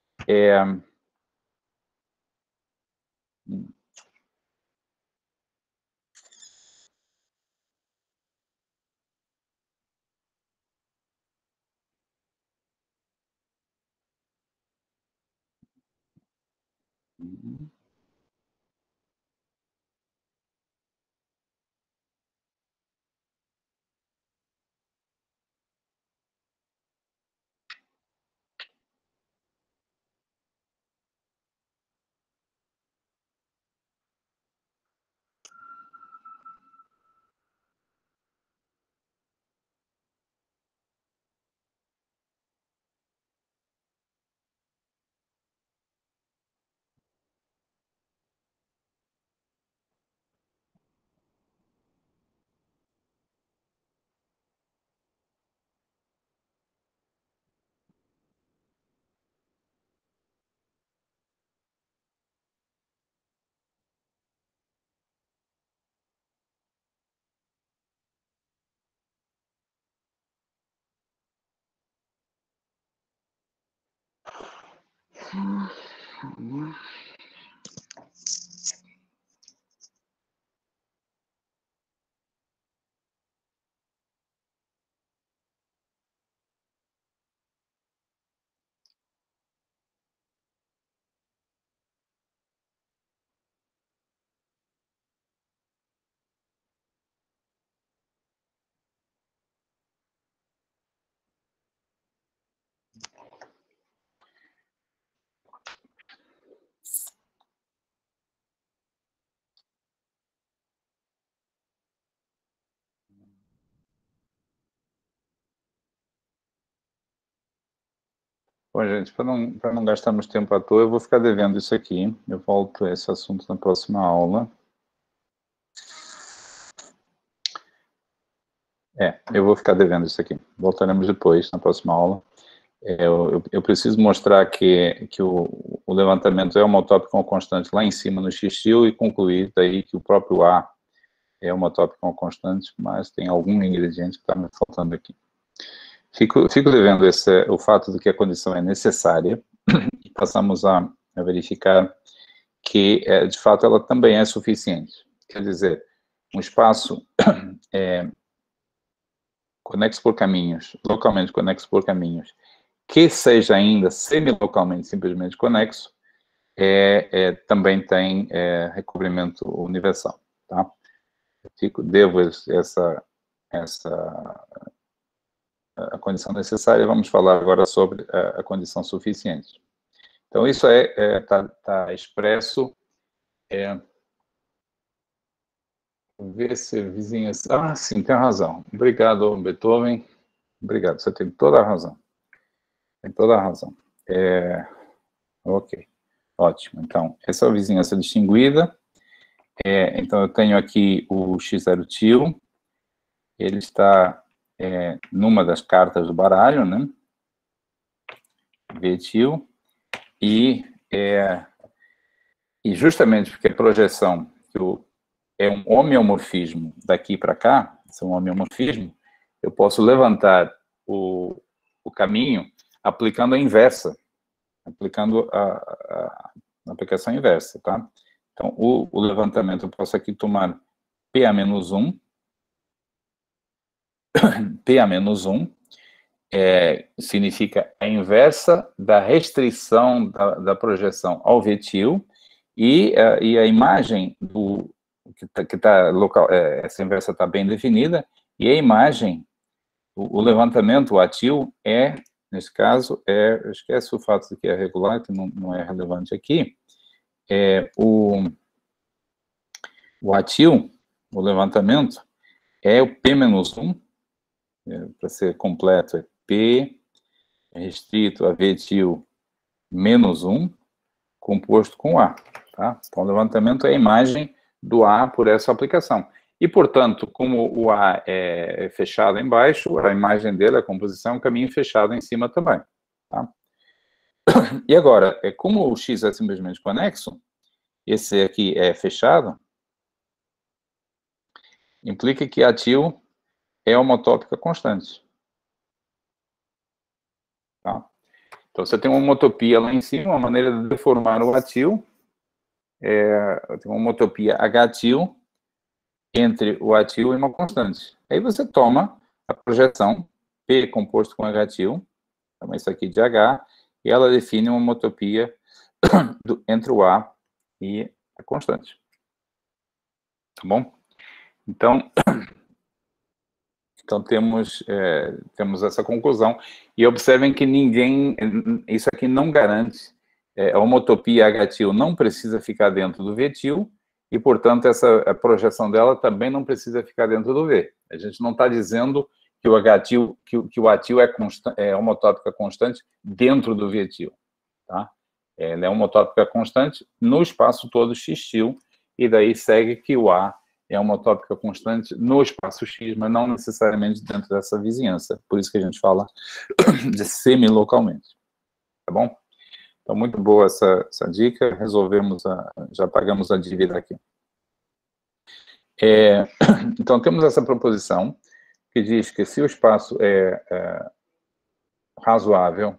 Bom, gente, para não gastarmos tempo à toa, eu vou ficar devendo isso aqui. Eu volto a esse assunto na próxima aula. Eu vou ficar devendo isso aqui. Voltaremos depois, na próxima aula. Eu preciso mostrar que o levantamento é homotópico com constante lá em cima no X-til e concluir daí que o próprio A é homotópico com constante, mas tem algum ingrediente que está me faltando aqui. Fico devendo o fato de que a condição é necessária e passamos a verificar que, de fato, ela também é suficiente. Quer dizer, um espaço conexo por caminhos, localmente conexo por caminhos, que seja ainda semilocalmente simplesmente conexo, também tem recobrimento universal, tá? Devo a condição necessária. Vamos falar agora sobre a condição suficiente. Então, isso está expresso. Ver se vizinhas... Ah, sim, tem razão. Obrigado, Beethoven. Obrigado, você tem toda a razão. Tem toda a razão. Ok, ótimo. Então, essa é a vizinhança distinguida. Então, eu tenho aqui o X0 tio. Ele está numa das cartas do baralho, né? V tio. E justamente porque a projeção é um homeomorfismo daqui para cá, esse é um homeomorfismo, eu posso levantar o caminho aplicando a inversa, aplicando a aplicação inversa, tá? Então, o levantamento, eu posso aqui tomar PA-1, PA-1, significa a inversa da restrição da projeção ao vetil, e a imagem que tá local, essa inversa está bem definida, e a imagem, o levantamento, o atil, nesse caso, esquece o fato de que é regular, que não é relevante aqui, o atil, o levantamento, é o P-1, para ser completo, é P restrito a vetil -1, composto com A, tá? Então, o levantamento é a imagem do A por essa aplicação. E, portanto, como o A é fechado embaixo, a imagem dele, a composição, é um caminho fechado em cima também, tá? E agora, como o X é simplesmente conexo, esse aqui é fechado, implica que atil é homotópica constante. Tá? Então, você tem uma homotopia lá em cima, uma maneira de deformar o atil, tem uma homotopia H-atil entre o atil e uma constante. Aí você toma a projeção P composto com H-atil, chama isso aqui de H, e ela define uma homotopia entre o A e a constante. Tá bom? Então temos essa conclusão. E observem que isso aqui não garante, a homotopia H-atil não precisa ficar dentro do V-til, e, portanto, a projeção dela também não precisa ficar dentro do V. A gente não está dizendo que o H-atil, que o atil é homotópica constante dentro do V-til, tá? Ela é homotópica constante no espaço todo X-til, e daí segue que o A é uma homotópica constante no espaço X, mas não necessariamente dentro dessa vizinhança. Por isso que a gente fala de semilocalmente. Tá bom? Então, muito boa essa dica. Já pagamos a dívida aqui. Então, temos essa proposição que diz que se o espaço é razoável,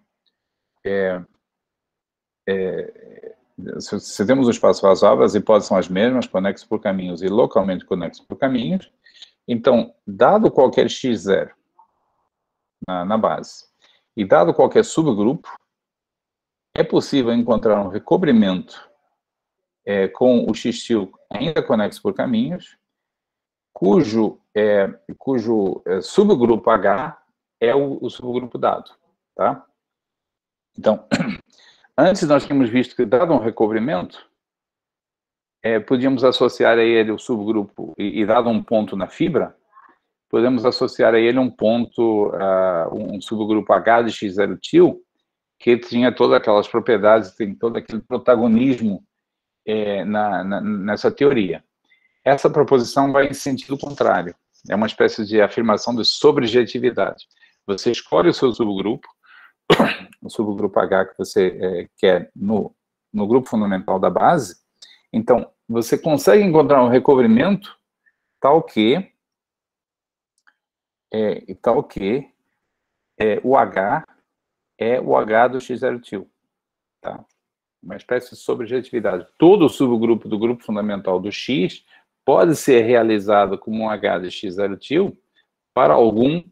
se temos um espaço razoável, as hipóteses são as mesmas, conexos por caminhos e localmente conexos por caminhos. Então, dado qualquer x0 na base, e dado qualquer subgrupo, é possível encontrar um recobrimento com o x-til ainda conexo por caminhos, cujo subgrupo H é o subgrupo dado, tá? Então, antes nós tínhamos visto que, dado um recobrimento, podíamos associar a ele o subgrupo, e dado um ponto na fibra, podemos associar a ele um ponto, um subgrupo H de x0 til, que tinha todas aquelas propriedades, tem todo aquele protagonismo nessa teoria. Essa proposição vai em sentido contrário. É uma espécie de afirmação de sobrejetividade. Você escolhe o seu subgrupo, o subgrupo H que você quer no grupo fundamental da base, então, você consegue encontrar um recobrimento tal que o H é o H do x0 til. Tá? Uma espécie de sobrejetividade. Todo o subgrupo do grupo fundamental do X pode ser realizado como um H de x0 til para algum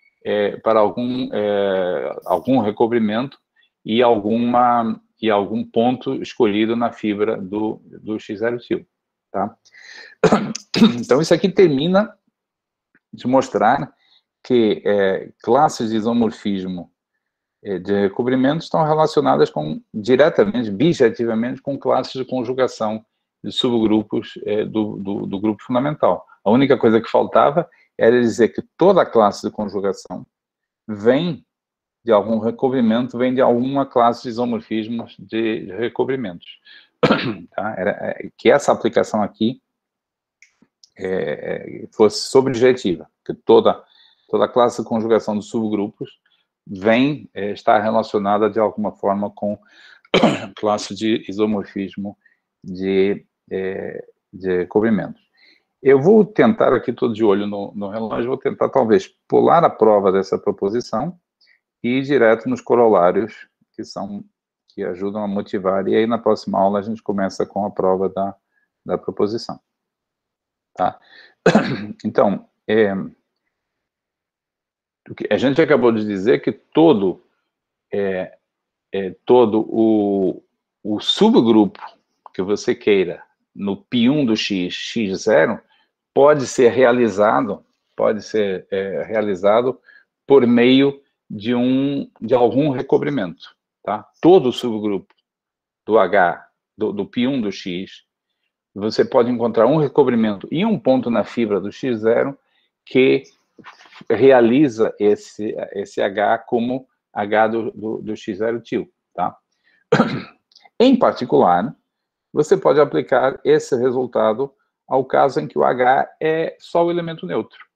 recobrimento e algum ponto escolhido na fibra do x0 til. Tá? Então, isso aqui termina de mostrar que classes de isomorfismo de recobrimento estão relacionadas diretamente, bijetivamente, com classes de conjugação de subgrupos do grupo fundamental. A única coisa que faltava era dizer que toda classe de conjugação vem de algum recobrimento, vem de alguma classe de isomorfismos de recobrimentos. Tá? Que essa aplicação aqui fosse sobrejetiva, que toda classe de conjugação de subgrupos está relacionada de alguma forma com classe de isomorfismo de recobrimentos. Eu vou tentar, aqui estou de olho no relógio, vou tentar talvez pular a prova dessa proposição e ir direto nos corolários que ajudam a motivar, e aí na próxima aula a gente começa com a prova da proposição. Tá? Então, a gente acabou de dizer que todo o subgrupo que você queira no π1 do x, x0, pode ser realizado por meio de algum recobrimento, tá? Todo o subgrupo do H, do π1 do x, você pode encontrar um recobrimento e um ponto na fibra do x0 que realiza esse H como H do x0 til, tá? Em particular, você pode aplicar esse resultado ao caso em que o H é só o elemento neutro.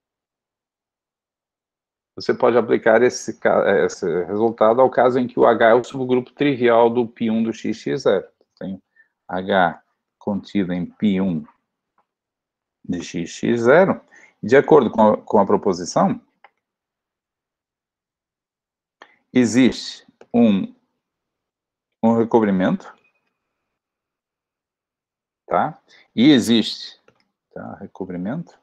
Você pode aplicar esse resultado ao caso em que o H é o subgrupo trivial do π1 do x, x0. Tem H contido em π1 de x, x0. De acordo com a proposição, existe um recobrimento, tá? E existe, tá? Recobrimento.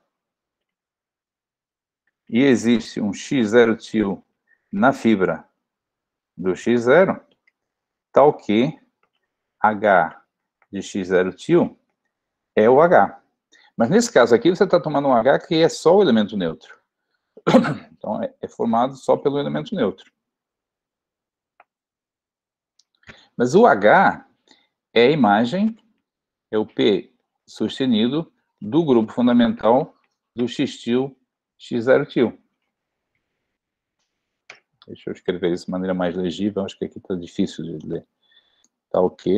E existe um x0 til na fibra do x0, tal que H de x0 til é o H. Mas nesse caso aqui, você está tomando um H que é só o elemento neutro. Então, é formado só pelo elemento neutro. Mas o H é a imagem, é o P sustenido do grupo fundamental do x til, x0 til. Deixa eu escrever isso de maneira mais legível, acho que aqui está difícil de ler. Tá ok.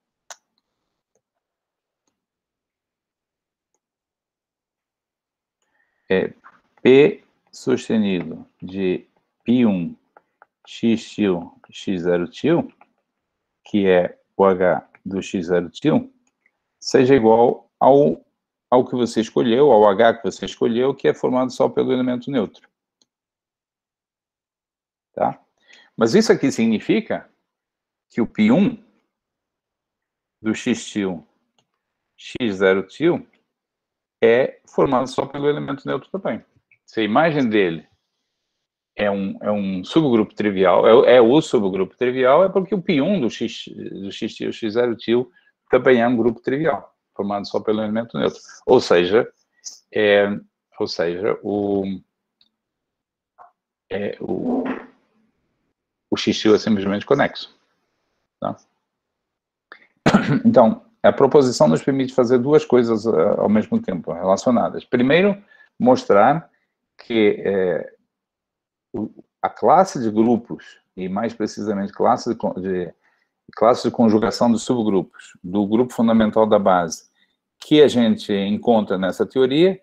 P sustenido de π1 x til, x0 til, que é o H do x0 til, seja igual ao que você escolheu, ao H que você escolheu, que é formado só pelo elemento neutro. Tá? Mas isso aqui significa que o π1 do x til, x0 til, é formado só pelo elemento neutro também. Se a imagem dele é um subgrupo trivial, é o subgrupo trivial, é porque o π1 do x til, x0 til, também é um grupo trivial, formado só pelo elemento neutro. Ou seja, o x til é simplesmente conexo. Tá? Então, a proposição nos permite fazer duas coisas ao mesmo tempo, relacionadas. Primeiro, mostrar que a classe de grupos, e mais precisamente classe de conjugação dos subgrupos, do grupo fundamental da base, que a gente encontra nessa teoria,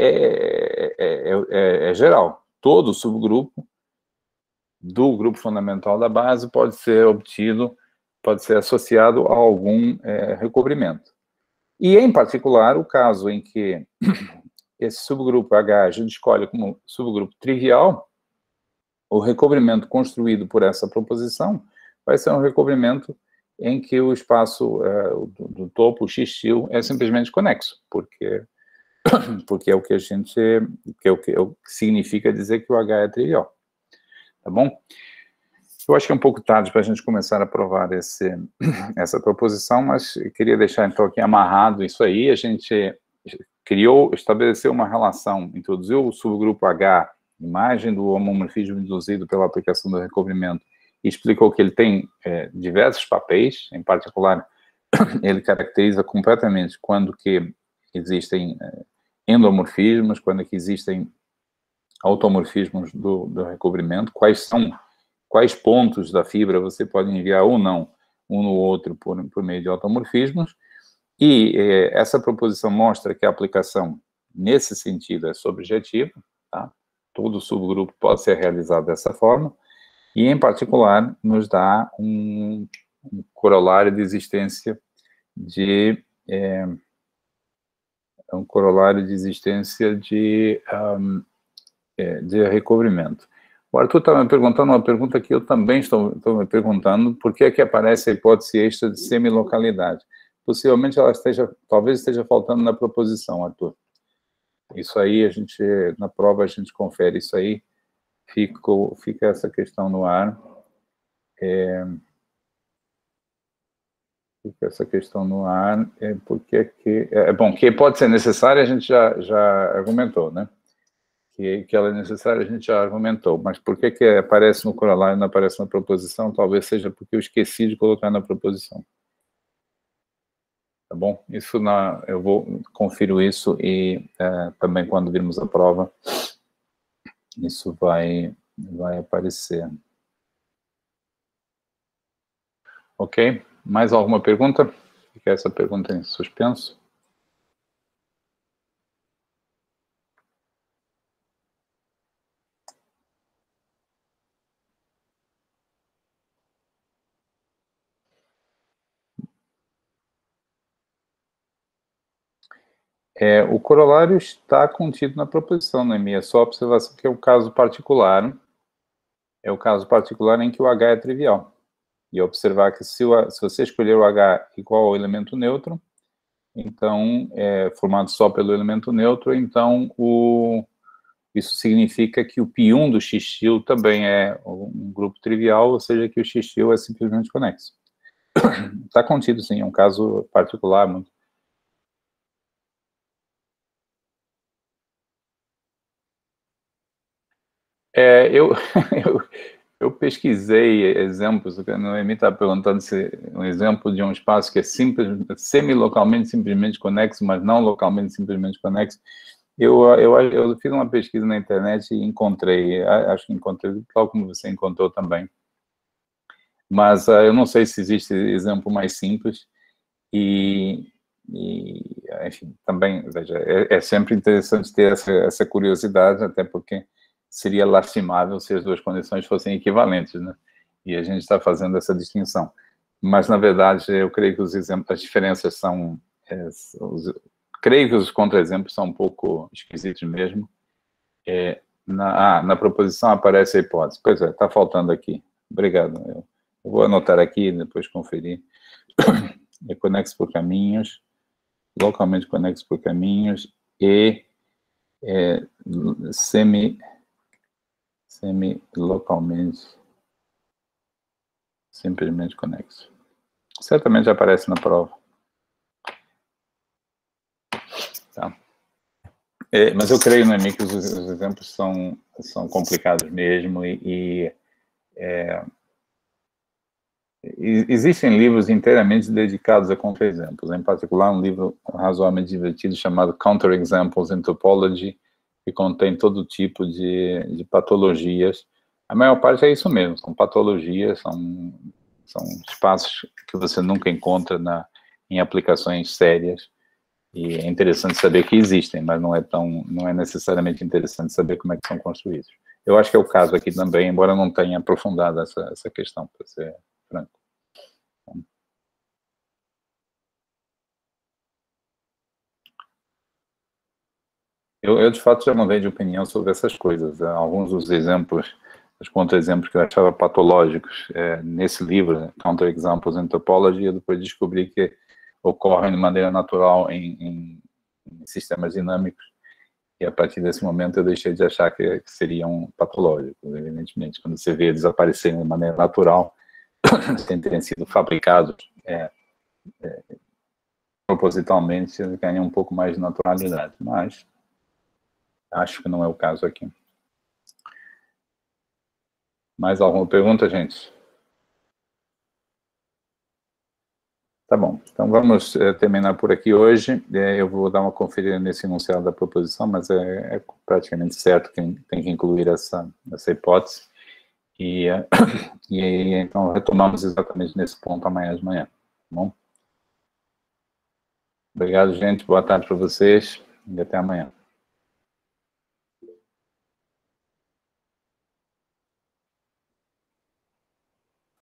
é geral. Todo subgrupo do grupo fundamental da base pode ser obtido, pode ser associado a algum recobrimento. E, em particular, o caso em que esse subgrupo H a gente escolhe como subgrupo trivial, o recobrimento construído por essa proposição vai ser um recobrimento em que o espaço do topo, o x til, é simplesmente conexo, porque é o que a gente, é o que significa dizer que o H é trivial. Tá bom? Eu acho que é um pouco tarde para a gente começar a provar essa proposição, mas eu queria deixar, então, aqui amarrado isso aí. A gente estabeleceu uma relação, introduziu o subgrupo H, imagem do homomorfismo induzido pela aplicação do recobrimento, e explicou que ele tem diversos papéis, em particular, ele caracteriza completamente quando que existem endomorfismos, quando que existem automorfismos do recobrimento, quais pontos da fibra você pode enviar ou não um no outro por meio de automorfismos, e essa proposição mostra que a aplicação, nesse sentido, é subjetiva, tá? Todo subgrupo pode ser realizado dessa forma, e, em particular, nos dá um corolário de existência de de recobrimento. O Arthur está me perguntando uma pergunta que eu também estou me perguntando: por que é que aparece a hipótese extra de semilocalidade? Possivelmente talvez esteja faltando na proposição, Arthur. Isso aí, na prova a gente confere isso aí, fica essa questão no ar. Fica essa questão no ar, porque bom, que pode ser necessária, a gente já argumentou, né? Que ela é necessária, a gente já argumentou, mas por que aparece no corolário e não aparece na proposição? Talvez seja porque eu esqueci de colocar na proposição. Tá bom? Eu vou conferir isso e também quando virmos a prova, isso vai aparecer. Ok? Mais alguma pergunta? Fica essa pergunta em suspenso. O corolário está contido na proposição, Noemi, é só a observação que é o caso particular em que o H é trivial. E observar que se você escolher o H igual ao elemento neutro, então, formado só pelo elemento neutro, então isso significa que o π1 do X-til também é um grupo trivial, ou seja, que o X-til é simplesmente conexo. Está contido, sim, é um caso particular muito. Eu pesquisei exemplos, o Noemi está perguntando se um exemplo de um espaço que é semilocalmente simplesmente conexo, mas não localmente simplesmente conexo. Eu fiz uma pesquisa na internet e encontrei, acho que encontrei, tal como você encontrou também. Mas eu não sei se existe exemplo mais simples enfim, também, veja, é sempre interessante ter essa curiosidade, até porque seria lastimável se as duas condições fossem equivalentes, né? E a gente está fazendo essa distinção. Mas, na verdade, eu creio que os exemplos, as diferenças são... creio que os contra-exemplos são um pouco esquisitos mesmo. Na proposição aparece a hipótese. Pois é, está faltando aqui. Obrigado. Eu vou anotar aqui e depois conferir. É conexo por caminhos, localmente conexo por caminhos e semi-localmente simplesmente conexo. Certamente aparece na prova. Tá. Mas eu creio, Noemi, que os exemplos são complicados mesmo existem livros inteiramente dedicados a contra-exemplos, em particular um livro razoavelmente divertido chamado Counter-Examples in Topology, que contém todo tipo de patologias. A maior parte é isso mesmo, são patologias, são espaços que você nunca encontra em aplicações sérias, e é interessante saber que existem, mas não é necessariamente interessante saber como é que são construídos. Eu acho que é o caso aqui também, embora não tenha aprofundado essa questão, para ser franco. Eu, de fato, já mudei de opinião sobre essas coisas. Alguns dos exemplos, os contra-exemplos que eu achava patológicos nesse livro, Counter Examples in Topology, eu depois descobri que ocorrem de maneira natural em sistemas dinâmicos, e a partir desse momento eu deixei de achar que seriam patológicos, evidentemente. Quando você vê eles aparecerem de maneira natural, sem terem sido fabricados propositalmente, eles ganham um pouco mais de naturalidade, mas acho que não é o caso aqui. Mais alguma pergunta, gente? Tá bom, então vamos terminar por aqui hoje. Eu vou dar uma conferida nesse enunciado da proposição, mas é praticamente certo que tem que incluir essa hipótese. E aí, então, retomamos exatamente nesse ponto amanhã de manhã. Tá bom? Obrigado, gente. Boa tarde para vocês e até amanhã.